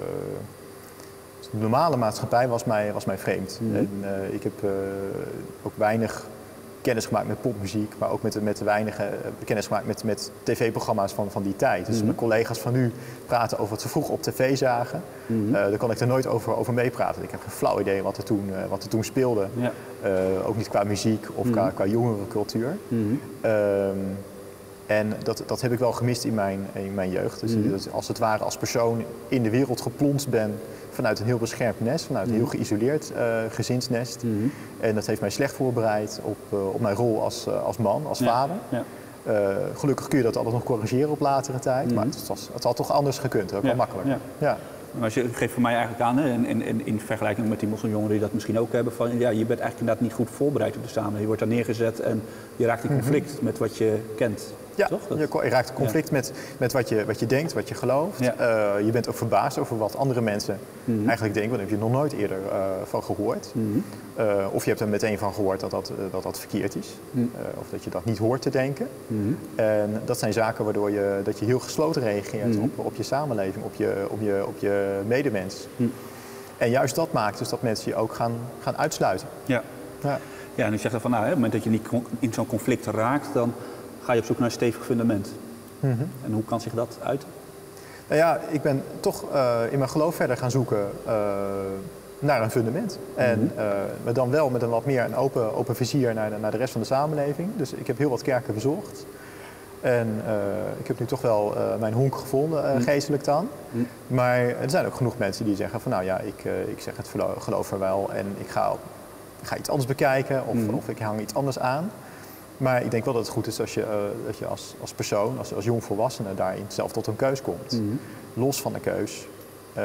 de normale maatschappij was mij, was mij vreemd. Mm-hmm. En uh, ik heb uh, ook weinig kennis gemaakt met popmuziek, maar ook met, met weinig uh, kennis gemaakt met, met tv-programma's van, van die tijd. Dus mm-hmm. mijn collega's van nu praten over wat ze vroeg op tv zagen. Mm-hmm. Uh, daar kan ik er nooit over, over meepraten. Ik heb geen flauw idee wat er toen, uh, wat er toen speelde. Ja. Uh, ook niet qua muziek of mm-hmm. qua, qua jongerencultuur. Mm-hmm. Um, en dat, dat heb ik wel gemist in mijn, in mijn jeugd. Dus mm-hmm. dat als het ware als persoon in de wereld geplonst ben vanuit een heel beschermd nest, vanuit een heel geïsoleerd uh, gezinsnest. Mm-hmm. En dat heeft mij slecht voorbereid op, uh, op mijn rol als, uh, als man, als ja. vader. Ja. Uh, gelukkig kun je dat altijd nog corrigeren op latere tijd, mm-hmm. maar het, was, het had toch anders gekund, ook ja. wel makkelijker. Ja. Ja. Maar je geeft voor mij eigenlijk aan, hè, in, in, in vergelijking met die moslimjongeren die dat misschien ook hebben, van ja, je bent eigenlijk inderdaad niet goed voorbereid op de samenleving. Je wordt daar neergezet en je raakt in conflict mm-hmm. met wat je kent. Ja, toch? Dat... je raakt in conflict ja. met, met wat, je, wat je denkt, wat je gelooft. Ja. Uh, je bent ook verbaasd over wat andere mensen mm-hmm. eigenlijk denken, want daar heb je nog nooit eerder uh, van gehoord. Mm-hmm. Uh, of je hebt er meteen van gehoord dat dat, uh, dat, dat verkeerd is. Mm-hmm. Uh, of dat je dat niet hoort te denken. Mm-hmm. En dat zijn zaken waardoor je, dat je heel gesloten reageert mm-hmm. op, op je samenleving, op je, op je, op je medemens. Mm-hmm. En juist dat maakt dus dat mensen je ook gaan, gaan uitsluiten. Ja. Ja. Ja, en u zegt dan van, nou, hè, op het moment dat je niet in zo'n conflict raakt, dan ga je op zoek naar een stevig fundament. Mm-hmm. En hoe kan zich dat uiten? Nou ja, ik ben toch uh, in mijn geloof verder gaan zoeken uh, naar een fundament. Mm-hmm. En uh, maar dan wel met een wat meer een open, open vizier naar de, naar de rest van de samenleving. Dus ik heb heel wat kerken bezocht. En uh, ik heb nu toch wel uh, mijn honk gevonden, uh, geestelijk dan. Mm. Maar er zijn ook genoeg mensen die zeggen van nou ja, ik, uh, ik zeg het geloof er wel en ik ga, op, ik ga iets anders bekijken of, mm. of ik hang iets anders aan. Maar ik denk wel dat het goed is als je, uh, dat je als, als persoon, als, als jongvolwassene daarin zelf tot een keus komt. Mm. Los van de keus uh,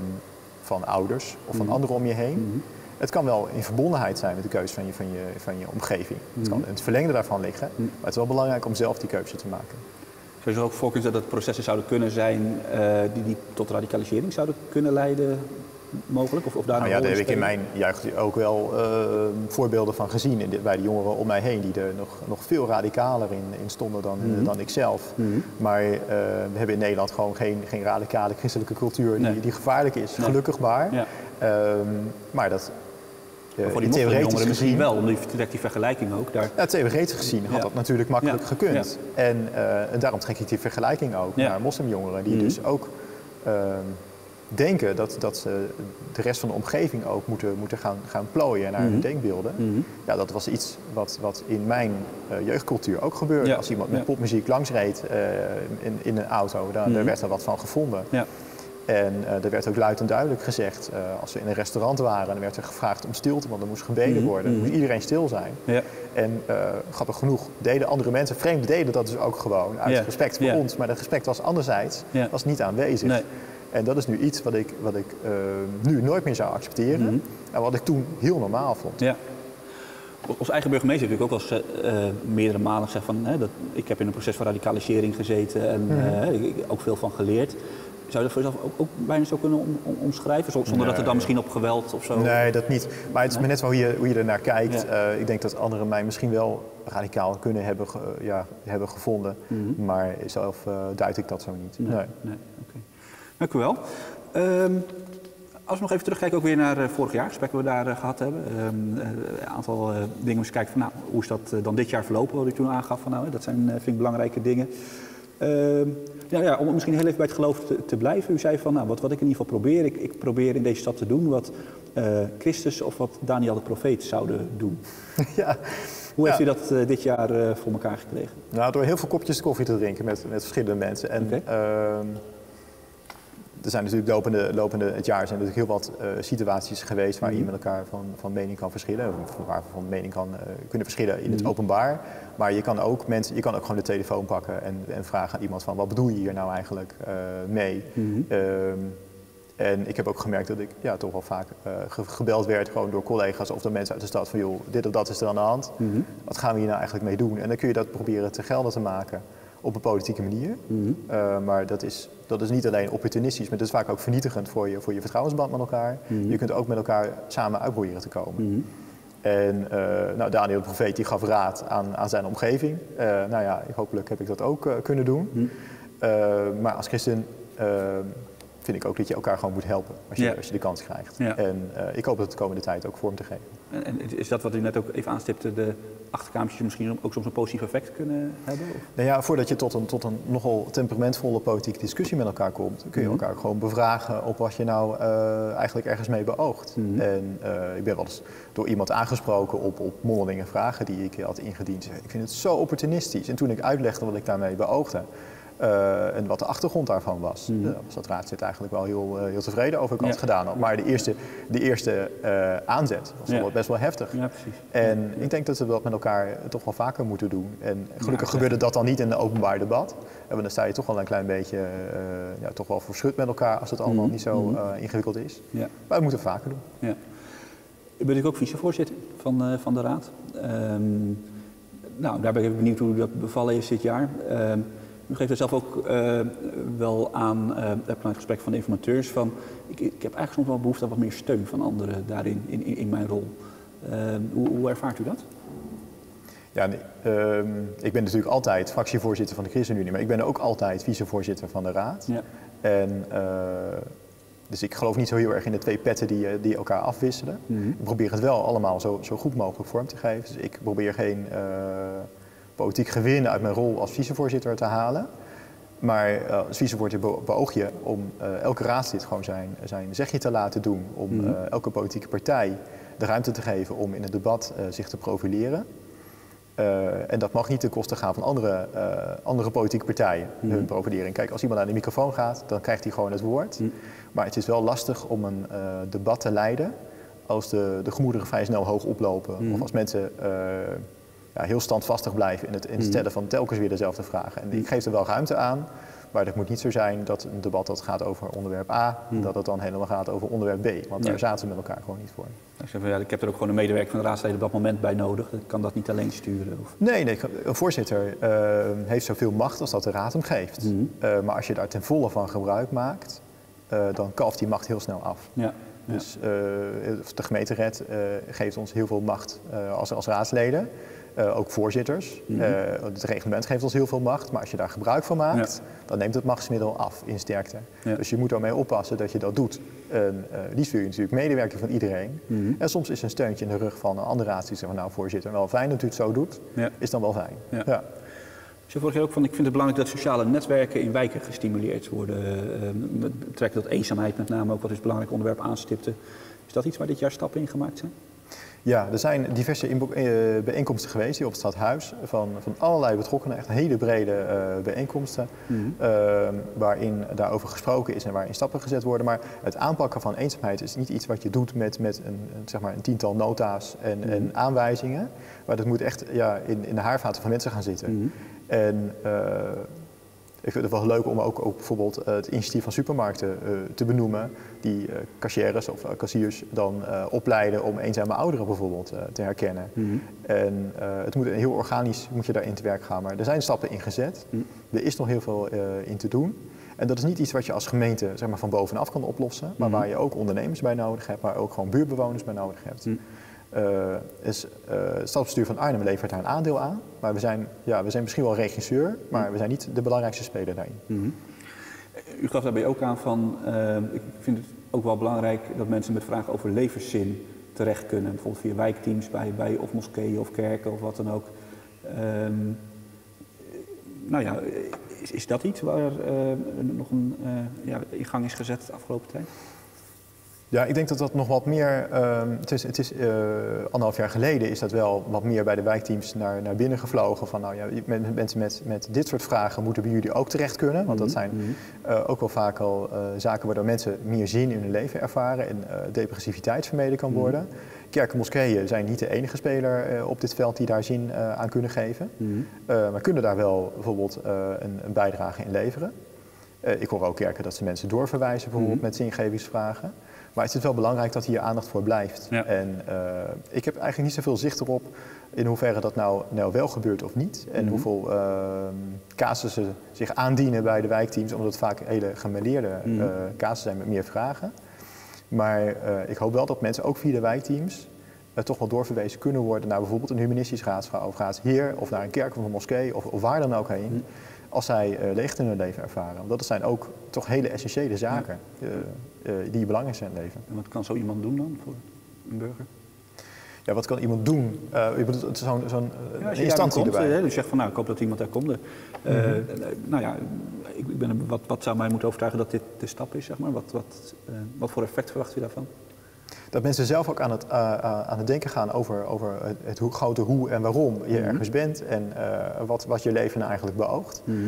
van ouders of van mm. anderen om je heen. Mm. Het kan wel in verbondenheid zijn met de keuze van je, van je, van je omgeving. Mm. Het kan in het verlengde daarvan liggen, mm. maar het is wel belangrijk om zelf die keuze te maken. Zou je er ook voor kunnen dat het processen zouden kunnen zijn uh, die, die tot radicalisering zouden kunnen leiden, mogelijk? Of, of daar nou ja, daar heb ik in mijn jeugd ook wel uh, voorbeelden van gezien in de, bij de jongeren om mij heen, die er nog, nog veel radicaler in, in stonden dan, mm. uh, dan ik zelf. Mm. Maar uh, we hebben in Nederland gewoon geen, geen radicale christelijke cultuur nee. die, die gevaarlijk is, nee. gelukkig maar. Ja. Um, maar dat... Maar voor die theoretisch gezien wel, om die, die vergelijking ook daar. Ja, theoretisch gezien had ja. dat natuurlijk makkelijk ja. gekund. Ja. En, uh, en daarom trek ik die vergelijking ook ja. naar moslimjongeren die mm. dus ook uh, denken dat, dat ze de rest van de omgeving ook moeten, moeten gaan, gaan plooien naar mm. hun denkbeelden. Mm. Ja, dat was iets wat, wat in mijn uh, jeugdcultuur ook gebeurde. Ja. Als iemand met ja. popmuziek langsreed uh, in, in een auto, dan mm. werd er wat van gevonden. Ja. En uh, er werd ook luid en duidelijk gezegd, uh, als we in een restaurant waren, dan werd er gevraagd om stilte, want er moest gebeden mm-hmm. worden. Dan moest iedereen stil zijn. Ja. En uh, grappig genoeg deden andere mensen, vreemden deden dat dus ook gewoon, uit ja. respect voor ja. ons. Maar dat respect was anderzijds ja. was niet aanwezig. Nee. En dat is nu iets wat ik, wat ik uh, nu nooit meer zou accepteren. Mm-hmm. En wat ik toen heel normaal vond. Ja. Onze eigen burgemeester heeft natuurlijk ook al uh, meerdere malen gezegd van, hè, dat ik heb in een proces van radicalisering gezeten en mm-hmm. uh, ik, ook veel van geleerd. Zou je dat voor jezelf ook, ook bijna zo kunnen om, om, omschrijven? Zonder nee. dat er dan misschien op geweld of zo... Nee, dat niet. Maar het is maar net wel hoe je, hoe je er naar kijkt. Ja. Uh, ik denk dat anderen mij misschien wel radicaal kunnen hebben, ge, ja, hebben gevonden. Mm-hmm. Maar zelf uh, duid ik dat zo niet. Nee. nee. nee. Okay. Dank u wel. Um, als we nog even terugkijken ook weer naar uh, vorig jaar, gesprekken we daar uh, gehad hebben. Um, uh, een aantal uh, dingen eens kijken van nou, hoe is dat uh, dan dit jaar verlopen, wat ik toen aangaf. Van, nou, dat zijn uh, vind ik belangrijke dingen. Uh, ja, ja, om misschien heel even bij het geloof te, te blijven. U zei van, nou, wat, wat ik in ieder geval probeer, ik, ik probeer in deze stad te doen wat uh, Christus of wat Daniel de profeet zouden doen. Ja. Hoe ja. heeft u dat uh, dit jaar uh, voor elkaar gekregen? Nou, door heel veel kopjes koffie te drinken met, met verschillende mensen. En, okay. uh, er zijn natuurlijk lopende, lopende het jaar zijn natuurlijk heel wat uh, situaties geweest waar mm-hmm. je met elkaar van, van mening kan verschillen. Waar we van mening kan uh, kunnen verschillen in mm-hmm. het openbaar. Maar je kan ook mensen, je kan ook gewoon de telefoon pakken en, en vragen aan iemand van wat bedoel je hier nou eigenlijk uh, mee? Mm-hmm. Um, en ik heb ook gemerkt dat ik ja, toch wel vaak uh, gebeld werd gewoon door collega's of door mensen uit de stad van joh, dit of dat is er aan de hand. Mm-hmm. Wat gaan we hier nou eigenlijk mee doen? En dan kun je dat proberen te gelden te maken op een politieke manier. Mm-hmm. uh, maar dat is, dat is niet alleen opportunistisch, maar dat is vaak ook vernietigend voor je, voor je vertrouwensband met elkaar. Mm-hmm. Je kunt ook met elkaar samen uit proberen te komen. Mm-hmm. En uh, nou, Daniel de profeet die gaf raad aan, aan zijn omgeving. Uh, nou ja, hopelijk heb ik dat ook uh, kunnen doen. Mm. Uh, maar als christen uh, vind ik ook dat je elkaar gewoon moet helpen als je, ja. als je de kans krijgt. Ja. En uh, ik hoop dat de komende tijd ook vorm te geven. En, en is dat wat u net ook even aanstipte, de achterkamertjes misschien ook soms een positief effect kunnen hebben? Of? Nou ja, voordat je tot een, tot een nogal temperamentvolle politieke discussie met elkaar komt, kun je mm-hmm. elkaar gewoon bevragen op wat je nou uh, eigenlijk ergens mee beoogt. Mm-hmm. En uh, ik ben wel eens door iemand aangesproken op, op mondelinge vragen die ik had ingediend. Ik vind het zo opportunistisch. En toen ik uitlegde wat ik daarmee beoogde, Uh, en wat de achtergrond daarvan was. Mm. Uh, was dat raadslid eigenlijk wel heel, uh, heel tevreden over wat ik had gedaan had. Maar de eerste, de eerste uh, aanzet was ja. best wel heftig. Ja, precies. En ja. ik denk dat we dat met elkaar toch wel vaker moeten doen. En gelukkig ja, gebeurde dat dan niet in een openbaar debat. En dan sta je toch wel een klein beetje uh, ja, toch wel verschut met elkaar als het allemaal mm. niet zo uh, ingewikkeld is. Ja. Maar we moeten het vaker doen. Ja. U bent ook vicevoorzitter van, uh, van de Raad. Um, nou, daar ben ik benieuwd hoe dat bevallen is dit jaar. Um, U geeft er zelf ook uh, wel aan, uh, in het gesprek van de informateurs, van ik, ik heb eigenlijk soms wel behoefte aan wat meer steun van anderen daarin, in, in, in mijn rol. Uh, hoe, hoe ervaart u dat? Ja, nee, uh, ik ben natuurlijk altijd fractievoorzitter van de ChristenUnie, maar ik ben ook altijd vicevoorzitter van de Raad. Ja. En, uh, dus ik geloof niet zo heel erg in de twee petten die, die elkaar afwisselen. Mm-hmm. Ik probeer het wel allemaal zo, zo goed mogelijk vorm te geven. Dus ik probeer geen Uh, politiek gewin uit mijn rol als vicevoorzitter te halen. Maar uh, als vicevoorzitter beoog je om uh, elke raadslid gewoon zijn, zijn zegje te laten doen. Om mm-hmm. uh, elke politieke partij de ruimte te geven om in het debat uh, zich te profileren. Uh, en dat mag niet ten koste gaan van andere, uh, andere politieke partijen, mm-hmm. hun profilering. Kijk, als iemand naar de microfoon gaat, dan krijgt hij gewoon het woord. Mm-hmm. Maar het is wel lastig om een uh, debat te leiden als de, de gemoederen vrij snel hoog oplopen. Mm-hmm. Of als mensen Uh, Ja, heel standvastig blijven in het, in het stellen van telkens weer dezelfde vragen. En ik geef er wel ruimte aan, maar het moet niet zo zijn dat een debat dat gaat over onderwerp A, hmm. dat het dan helemaal gaat over onderwerp B. Want daar ja. zaten we met elkaar gewoon niet voor. Ik, zeg van, ja, ik heb er ook gewoon een medewerker van de raadsleden op dat moment bij nodig. Ik kan dat niet alleen sturen. Of? Nee, nee, een voorzitter uh, heeft zoveel macht als dat de raad hem geeft. Hmm. Uh, maar als je daar ten volle van gebruik maakt, uh, dan kalft die macht heel snel af. Ja. Dus uh, de gemeenteraad uh, geeft ons heel veel macht uh, als, als raadsleden. Uh, ook voorzitters. Mm-hmm. Uh, het reglement geeft ons heel veel macht, maar als je daar gebruik van maakt, ja. dan neemt het machtsmiddel af in sterkte. Ja. Dus je moet ermee oppassen dat je dat doet. En uh, liefst wil je natuurlijk medewerker van iedereen. Mm-hmm. En soms is een steuntje in de rug van een andere raad die zegt van nou voorzitter, wel fijn dat u het zo doet, ja. is dan wel fijn. Ja. Ja. Je zei vorig jaar ook van ik vind het belangrijk dat sociale netwerken in wijken gestimuleerd worden. Uh, met betrekking tot eenzaamheid met name ook, wat is een belangrijk onderwerp aanstipte. Is dat iets waar dit jaar stappen in gemaakt zijn? Ja, er zijn diverse bijeenkomsten geweest hier op het stadhuis van, van allerlei betrokkenen, echt hele brede uh, bijeenkomsten, mm-hmm. uh, waarin daarover gesproken is en waarin stappen gezet worden. Maar het aanpakken van eenzaamheid is niet iets wat je doet met, met een, een, zeg maar een tiental nota's en, mm-hmm. en aanwijzingen, maar dat moet echt ja, in, in de haarvaten van mensen gaan zitten. Mm-hmm. En uh, ik vind het wel leuk om ook, ook bijvoorbeeld uh, het initiatief van supermarkten uh, te benoemen, die uh, cashiers of uh, kassiers dan uh, opleiden om eenzame ouderen bijvoorbeeld uh, te herkennen. Mm-hmm. En uh, het moet heel organisch moet je daarin te werk gaan, maar er zijn stappen in gezet. Mm-hmm. Er is nog heel veel uh, in te doen. En dat is niet iets wat je als gemeente zeg maar, van bovenaf kan oplossen, maar mm-hmm. waar je ook ondernemers bij nodig hebt, maar ook gewoon buurtbewoners bij nodig hebt. Mm-hmm. Uh, is, uh, het stadsbestuur van Arnhem levert daar een aandeel aan. Maar we zijn, ja, we zijn misschien wel regisseur, maar we zijn niet de belangrijkste speler daarin. Mm-hmm. U gaf daarbij ook aan van, uh, ik vind het ook wel belangrijk dat mensen met vragen over levenszin terecht kunnen. Bijvoorbeeld via wijkteams bij, bij of moskeeën of kerken of wat dan ook. Um, nou ja, is, is dat iets waar uh, nog een uh, ja, in gang is gezet de afgelopen tijd? Ja, ik denk dat dat nog wat meer, uh, het is, het is uh, anderhalf jaar geleden is dat wel wat meer bij de wijkteams naar, naar binnen gevlogen. Van nou ja, mensen met, met dit soort vragen moeten bij jullie ook terecht kunnen. Want dat zijn uh, ook wel vaak al uh, zaken waardoor mensen meer zin in hun leven ervaren en uh, depressiviteit vermeden kan worden. Mm-hmm. Kerken en moskeeën zijn niet de enige speler uh, op dit veld die daar zin uh, aan kunnen geven. Mm-hmm. uh, maar kunnen daar wel bijvoorbeeld uh, een, een bijdrage in leveren. Uh, ik hoor ook kerken dat ze mensen doorverwijzen bijvoorbeeld mm-hmm. met zingevingsvragen. Maar het is wel belangrijk dat hier aandacht voor blijft. Ja. En uh, ik heb eigenlijk niet zoveel zicht erop in hoeverre dat nou, nou wel gebeurt of niet. En mm-hmm. hoeveel uh, casussen zich aandienen bij de wijkteams, omdat het vaak hele gemêleerde mm-hmm. uh, casussen zijn met meer vragen. Maar uh, ik hoop wel dat mensen ook via de wijkteams uh, toch wel doorverwezen kunnen worden naar bijvoorbeeld een humanistisch raadsvrouw of raadsheer of naar een kerk of een moskee of, of waar dan ook heen. Mm-hmm. Als zij uh, leegte in hun leven ervaren. Want dat zijn ook toch hele essentiële zaken ja. uh, uh, die belangrijk zijn in het leven. En wat kan zo iemand doen dan voor een burger? Ja, wat kan iemand doen? Uh, je bedoelt, het is zo'n zo'n ja, instantie komt, erbij. Hè, dus je zegt van nou, ik hoop dat iemand daar komt. Uh, mm-hmm. uh, nou ja, ik ben, wat, wat zou mij moeten overtuigen dat dit de stap is, zeg maar? Wat, wat, uh, wat voor effect verwacht u daarvan? Dat mensen zelf ook aan het, uh, aan het denken gaan over, over het, het grote hoe en waarom je mm-hmm. ergens bent en uh, wat, wat je leven nou eigenlijk beoogt. Mm-hmm.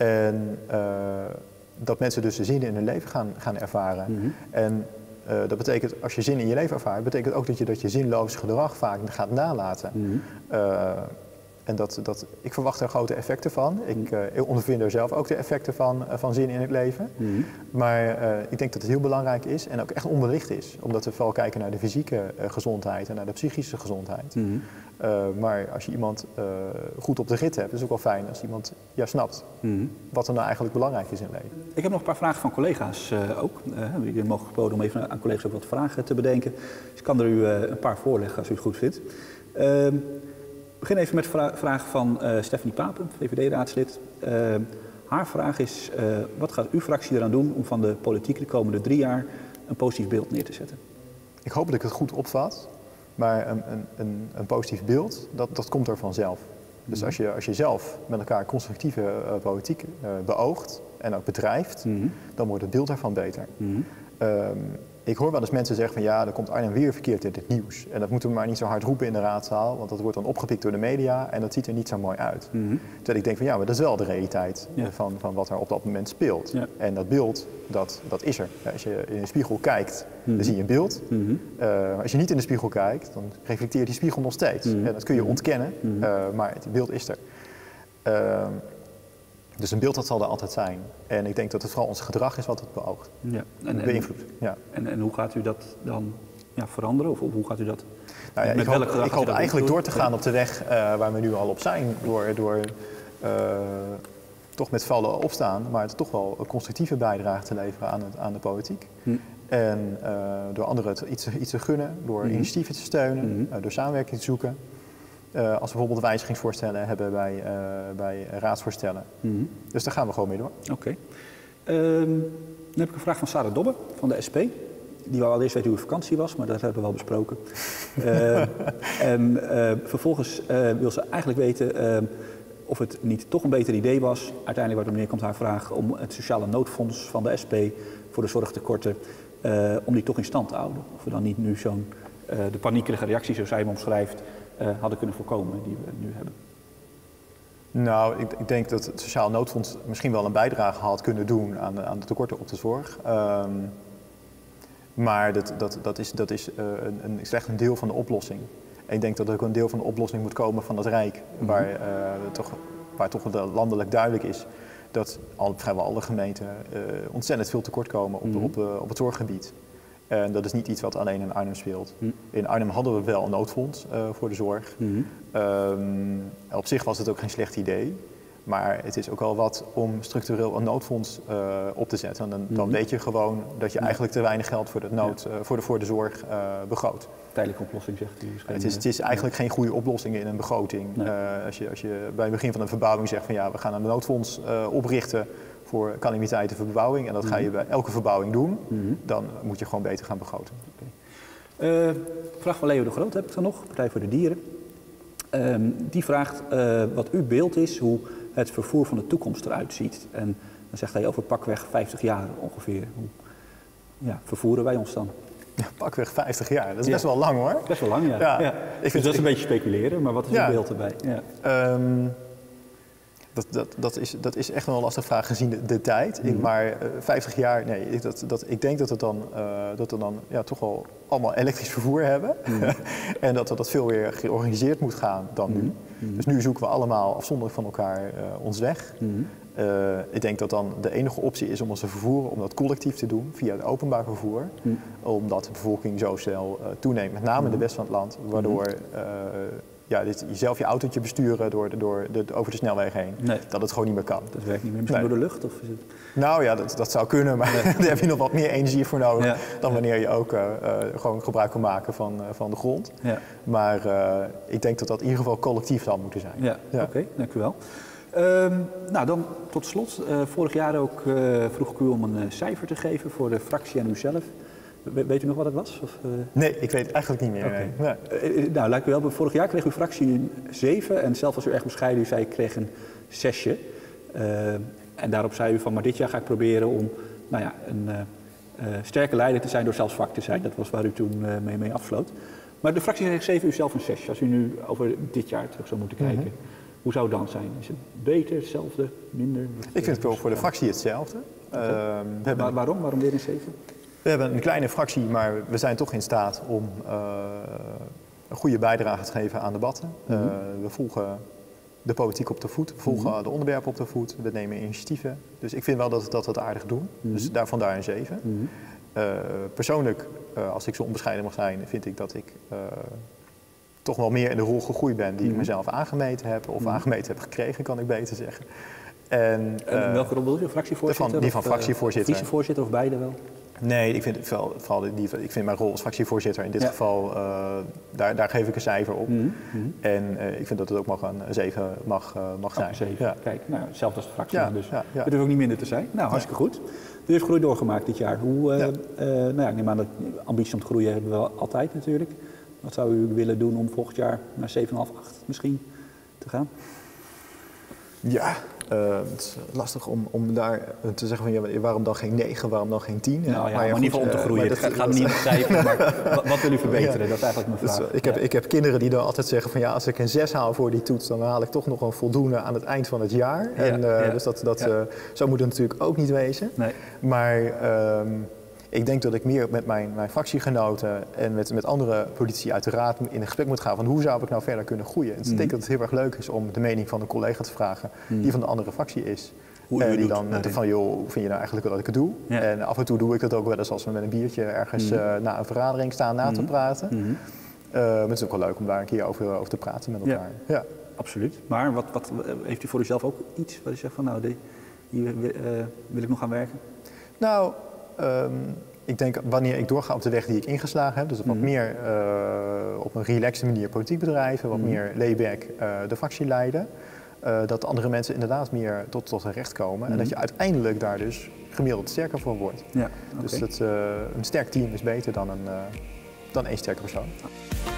En uh, dat mensen dus de zin in hun leven gaan, gaan ervaren. Mm-hmm. En uh, dat betekent, als je zin in je leven ervaart, betekent ook dat je, dat je zinloos gedrag vaak gaat nalaten. Mm-hmm. uh, En dat, dat, ik verwacht er grote effecten van. Ik, uh, ik ondervind er zelf ook de effecten van, uh, van zin in het leven. Mm-hmm. Maar uh, ik denk dat het heel belangrijk is en ook echt onbelicht is. Omdat we vooral kijken naar de fysieke uh, gezondheid en naar de psychische gezondheid. Mm-hmm. uh, maar als je iemand uh, goed op de rit hebt, is het ook wel fijn als iemand ja, snapt mm-hmm. wat er nou eigenlijk belangrijk is in het leven. Ik heb nog een paar vragen van collega's uh, ook. Uh, jullie mogen geboden om even aan collega's ook wat vragen te bedenken. Dus ik kan er u uh, een paar voorleggen als u het goed vindt. Uh, Ik begin even met de vra- vraag van uh, Stephanie Papen, V V D-raadslid. Uh, haar vraag is, uh, wat gaat uw fractie eraan doen om van de politiek de komende drie jaar een positief beeld neer te zetten? Ik hoop dat ik het goed opvat, maar een, een, een, een positief beeld, dat, dat komt er vanzelf. Mm-hmm. Dus als je, als je zelf met elkaar constructieve uh, politiek uh, beoogt en ook bedrijft, mm-hmm. dan wordt het beeld ervan beter. Mm-hmm. Um, Ik hoor wel eens mensen zeggen van ja, er komt Arnhem weer verkeerd in het nieuws. En dat moeten we maar niet zo hard roepen in de raadzaal, want dat wordt dan opgepikt door de media en dat ziet er niet zo mooi uit. Mm-hmm. Terwijl ik denk van ja, maar dat is wel de realiteit ja. van, van wat er op dat moment speelt. Ja. En dat beeld, dat, dat is er. Als je in de spiegel kijkt, mm-hmm. dan zie je een beeld. Mm-hmm. Uh, als je niet in de spiegel kijkt, dan reflecteert die spiegel nog steeds. Mm-hmm. En dat kun je ontkennen, mm-hmm. uh, maar het beeld is er. Uh, Dus een beeld dat zal er altijd zijn. En ik denk dat het vooral ons gedrag is wat het beoogt. Ja. En, en, beïnvloedt. Ja. En, en hoe gaat u dat dan ja, veranderen? Of, of hoe gaat u dat? Nou ja, ik hoop, ik hoop eigenlijk door te gaan op de weg uh, waar we nu al op zijn. Door, door uh, toch met vallen opstaan, maar toch wel een constructieve bijdrage te leveren aan, het, aan de politiek. Hm. En uh, door anderen het iets, iets te gunnen, door mm-hmm. initiatieven te steunen, mm-hmm. uh, door samenwerking te zoeken. Uh, als we bijvoorbeeld wijzigingsvoorstellen hebben bij, uh, bij raadsvoorstellen. Mm-hmm. Dus daar gaan we gewoon mee door. Oké. Okay. Um, dan heb ik een vraag van Sarah Dobbe van de S P. Die wou al eerst weten hoe uw vakantie was, maar dat hebben we wel besproken. uh, en uh, vervolgens uh, wil ze eigenlijk weten uh, of het niet toch een beter idee was, uiteindelijk waar het neerkomt haar vraag, om het sociale noodfonds van de S P voor de zorgtekorten, uh, om die toch in stand te houden. Of we dan niet nu zo'n, uh, de paniekerige reactie, zoals zij hem omschrijft, Uh, hadden kunnen voorkomen die we nu hebben? Nou, ik, ik denk dat het Sociaal Noodfonds misschien wel een bijdrage had kunnen doen aan de, aan de tekorten op de zorg. Um, maar dat, dat, dat is, dat is uh, een, een, slechts een deel van de oplossing. En ik denk dat er ook een deel van de oplossing moet komen van het Rijk, mm-hmm. waar, uh, toch, waar toch landelijk duidelijk is dat al, vrijwel alle gemeenten uh, ontzettend veel tekort komen op, mm-hmm. op, uh, op het zorggebied. En dat is niet iets wat alleen in Arnhem speelt. Mm. In Arnhem hadden we wel een noodfonds uh, voor de zorg. Mm-hmm. Um, op zich was het ook geen slecht idee. Maar het is ook wel wat om structureel een noodfonds uh, op te zetten. En dan, mm-hmm. dan weet je gewoon dat je eigenlijk te weinig geld voor de, nood, uh, voor de, voor de zorg uh, begroot. Tijdelijke oplossing, zegt u. Het is, het is eigenlijk ja. geen goede oplossing in een begroting. Nee. Uh, als, je, als je bij het begin van een verbouwing zegt van ja, we gaan een noodfonds uh, oprichten voor calamiteiten voor bebouwing. En dat mm-hmm. ga je bij elke verbouwing doen. Mm-hmm. Dan moet je gewoon beter gaan begroten. Okay. Uh, vraag van Leo de Groot heb ik dan nog, Partij voor de Dieren. Uh, die vraagt uh, wat uw beeld is, hoe het vervoer van de toekomst eruit ziet. En dan zegt hij over pakweg vijftig jaar ongeveer. Hoe ja, vervoeren wij ons dan? Ja, pakweg vijftig jaar, dat is ja. best wel lang hoor. Best wel lang, ja. ja. ja. Ik vind dus dat is een ik... beetje speculeren, maar wat is ja. uw beeld erbij? Ja. Um, Dat, dat, dat, is, dat is echt wel een lastige vraag gezien de, de tijd. Mm-hmm. Maar uh, vijftig jaar, nee, ik, dat, dat, ik denk dat we dan, uh, dat we dan ja, toch wel allemaal elektrisch vervoer hebben. Mm-hmm. En dat we dat veel meer georganiseerd moet gaan dan mm-hmm. nu. Mm-hmm. Dus nu zoeken we allemaal afzonderlijk van elkaar uh, ons weg. Mm-hmm. Uh, ik denk dat dan de enige optie is om ons te vervoeren, om dat collectief te doen via het openbaar vervoer. Mm-hmm. Omdat de bevolking zo snel uh, toeneemt, met name mm-hmm. in de west van het land, waardoor uh, ja, dit, jezelf je autootje besturen door, door de, over de snelweg heen, nee. dat het gewoon niet meer kan. Dat werkt niet meer, misschien nee. door de lucht? Of is het... Nou ja, dat, dat zou kunnen, maar nee. daar heb je nog wat meer energie voor nodig ja. dan wanneer je ook uh, uh, gewoon gebruik kan maken van, uh, van de grond. Ja. Maar uh, ik denk dat dat in ieder geval collectief zal moeten zijn. Ja, ja. Oké, okay, dank u wel. Um, nou, dan tot slot. Uh, vorig jaar ook uh, vroeg ik u om een uh, cijfer te geven voor de fractie en uzelf. We, weet u nog wat het was? Of, uh... Nee, ik weet het eigenlijk niet meer. Okay. Nee. Nee. Uh, nou, lijkt me wel. Vorig jaar kreeg uw fractie een zeven en zelf was u erg bescheiden. U zei, ik kreeg een zesje. Uh, en daarop zei u van, maar dit jaar ga ik proberen om nou ja, een uh, uh, sterke leider te zijn door zelfs zwak te zijn. Dat was waar u toen uh, mee, mee afsloot. Maar de fractie kreeg zeven, u zelf een zesje. Als u nu over dit jaar terug zou moeten kijken, mm-hmm. Hoe zou het dan zijn? Is het beter, hetzelfde, minder? Ik vind het wel voor de fractie hetzelfde. Okay. Uh, we hebben, Waar, waarom? Waarom weer een zeven? We hebben een kleine fractie, maar we zijn toch in staat om uh, een goede bijdrage te geven aan debatten. Mm-hmm. uh, we volgen de politiek op de voet, we volgen mm-hmm. de onderwerpen op de voet, we nemen initiatieven. Dus ik vind wel dat we dat, dat aardig doen. Mm-hmm. Dus daar, vandaar een zeven. Mm-hmm. uh, persoonlijk, uh, als ik zo onbescheiden mag zijn, vind ik dat ik uh, toch wel meer in de rol gegroeid ben die mm-hmm. ik mezelf aangemeten heb, of mm-hmm. aangemeten heb gekregen, kan ik beter zeggen. En, uh, en welke rol bedoel je? Fractievoorzitter? Van, die van of, fractievoorzitter. Vicevoorzitter of beide wel? Nee, ik vind, vooral, vooral die, ik vind mijn rol als fractievoorzitter in dit ja. geval, uh, daar, daar geef ik een cijfer op. Mm-hmm. En uh, ik vind dat het ook mag een zeven mag, uh, mag zijn. Oh, zeven. Ja. Kijk, nou, hetzelfde als de fractie, ja, dus ja, ja. het hoeft ook niet minder te zijn. Nou, hartstikke goed. U heeft groei doorgemaakt dit jaar. Hoe, uh, ja. uh, nou ja, ik neem aan dat ambitie om te groeien hebben we wel altijd natuurlijk. Wat zou u willen doen om volgend jaar naar zeven komma vijf, acht misschien te gaan? Ja, uh, het is lastig om, om daar te zeggen van ja, waarom dan geen negen, waarom dan geen tien? Nou ja, maar, maar in ieder geval om te groeien. Het gaat, gaat niet om cijfers, maar wat, wat wil u verbeteren? Ja. Dat is eigenlijk mijn vraag. Dus, uh, ik, heb, ja. ik heb kinderen die dan altijd zeggen van ja, als ik een zes haal voor die toets, dan haal ik toch nog een voldoende aan het eind van het jaar. Ja, en, uh, ja. Dus dat, dat, ja. uh, zo moet het natuurlijk ook niet wezen. Nee. Maar um, ik denk dat ik meer met mijn, mijn fractiegenoten en met, met andere politici uit de raad in een gesprek moet gaan van hoe zou ik nou verder kunnen groeien. En dus mm. ik denk dat het heel erg leuk is om de mening van een collega te vragen mm. die van de andere fractie is. Hoe uh, die dan nee. van joh, hoe vind je nou eigenlijk dat ik het doe? Ja. En af en toe doe ik dat ook wel eens als we met een biertje ergens mm. uh, na een vergadering staan na mm. te praten. Mm. Uh, maar het is ook wel leuk om daar een keer over, over te praten met elkaar. Ja, ja. Absoluut. Maar wat, wat, heeft u voor uzelf ook iets wat u zegt van nou, die, hier uh, wil ik nog gaan werken? Nou, Um, ik denk wanneer ik doorga op de weg die ik ingeslagen heb, dus wat mm. meer uh, op een relaxte manier politiek bedrijven, wat mm. meer layback uh, de fractie leiden, uh, dat andere mensen inderdaad meer tot, tot hun recht komen mm. en dat je uiteindelijk daar dus gemiddeld sterker voor wordt. Ja, okay. Dus dat, uh, een sterk team is beter dan, een, uh, dan één sterke persoon.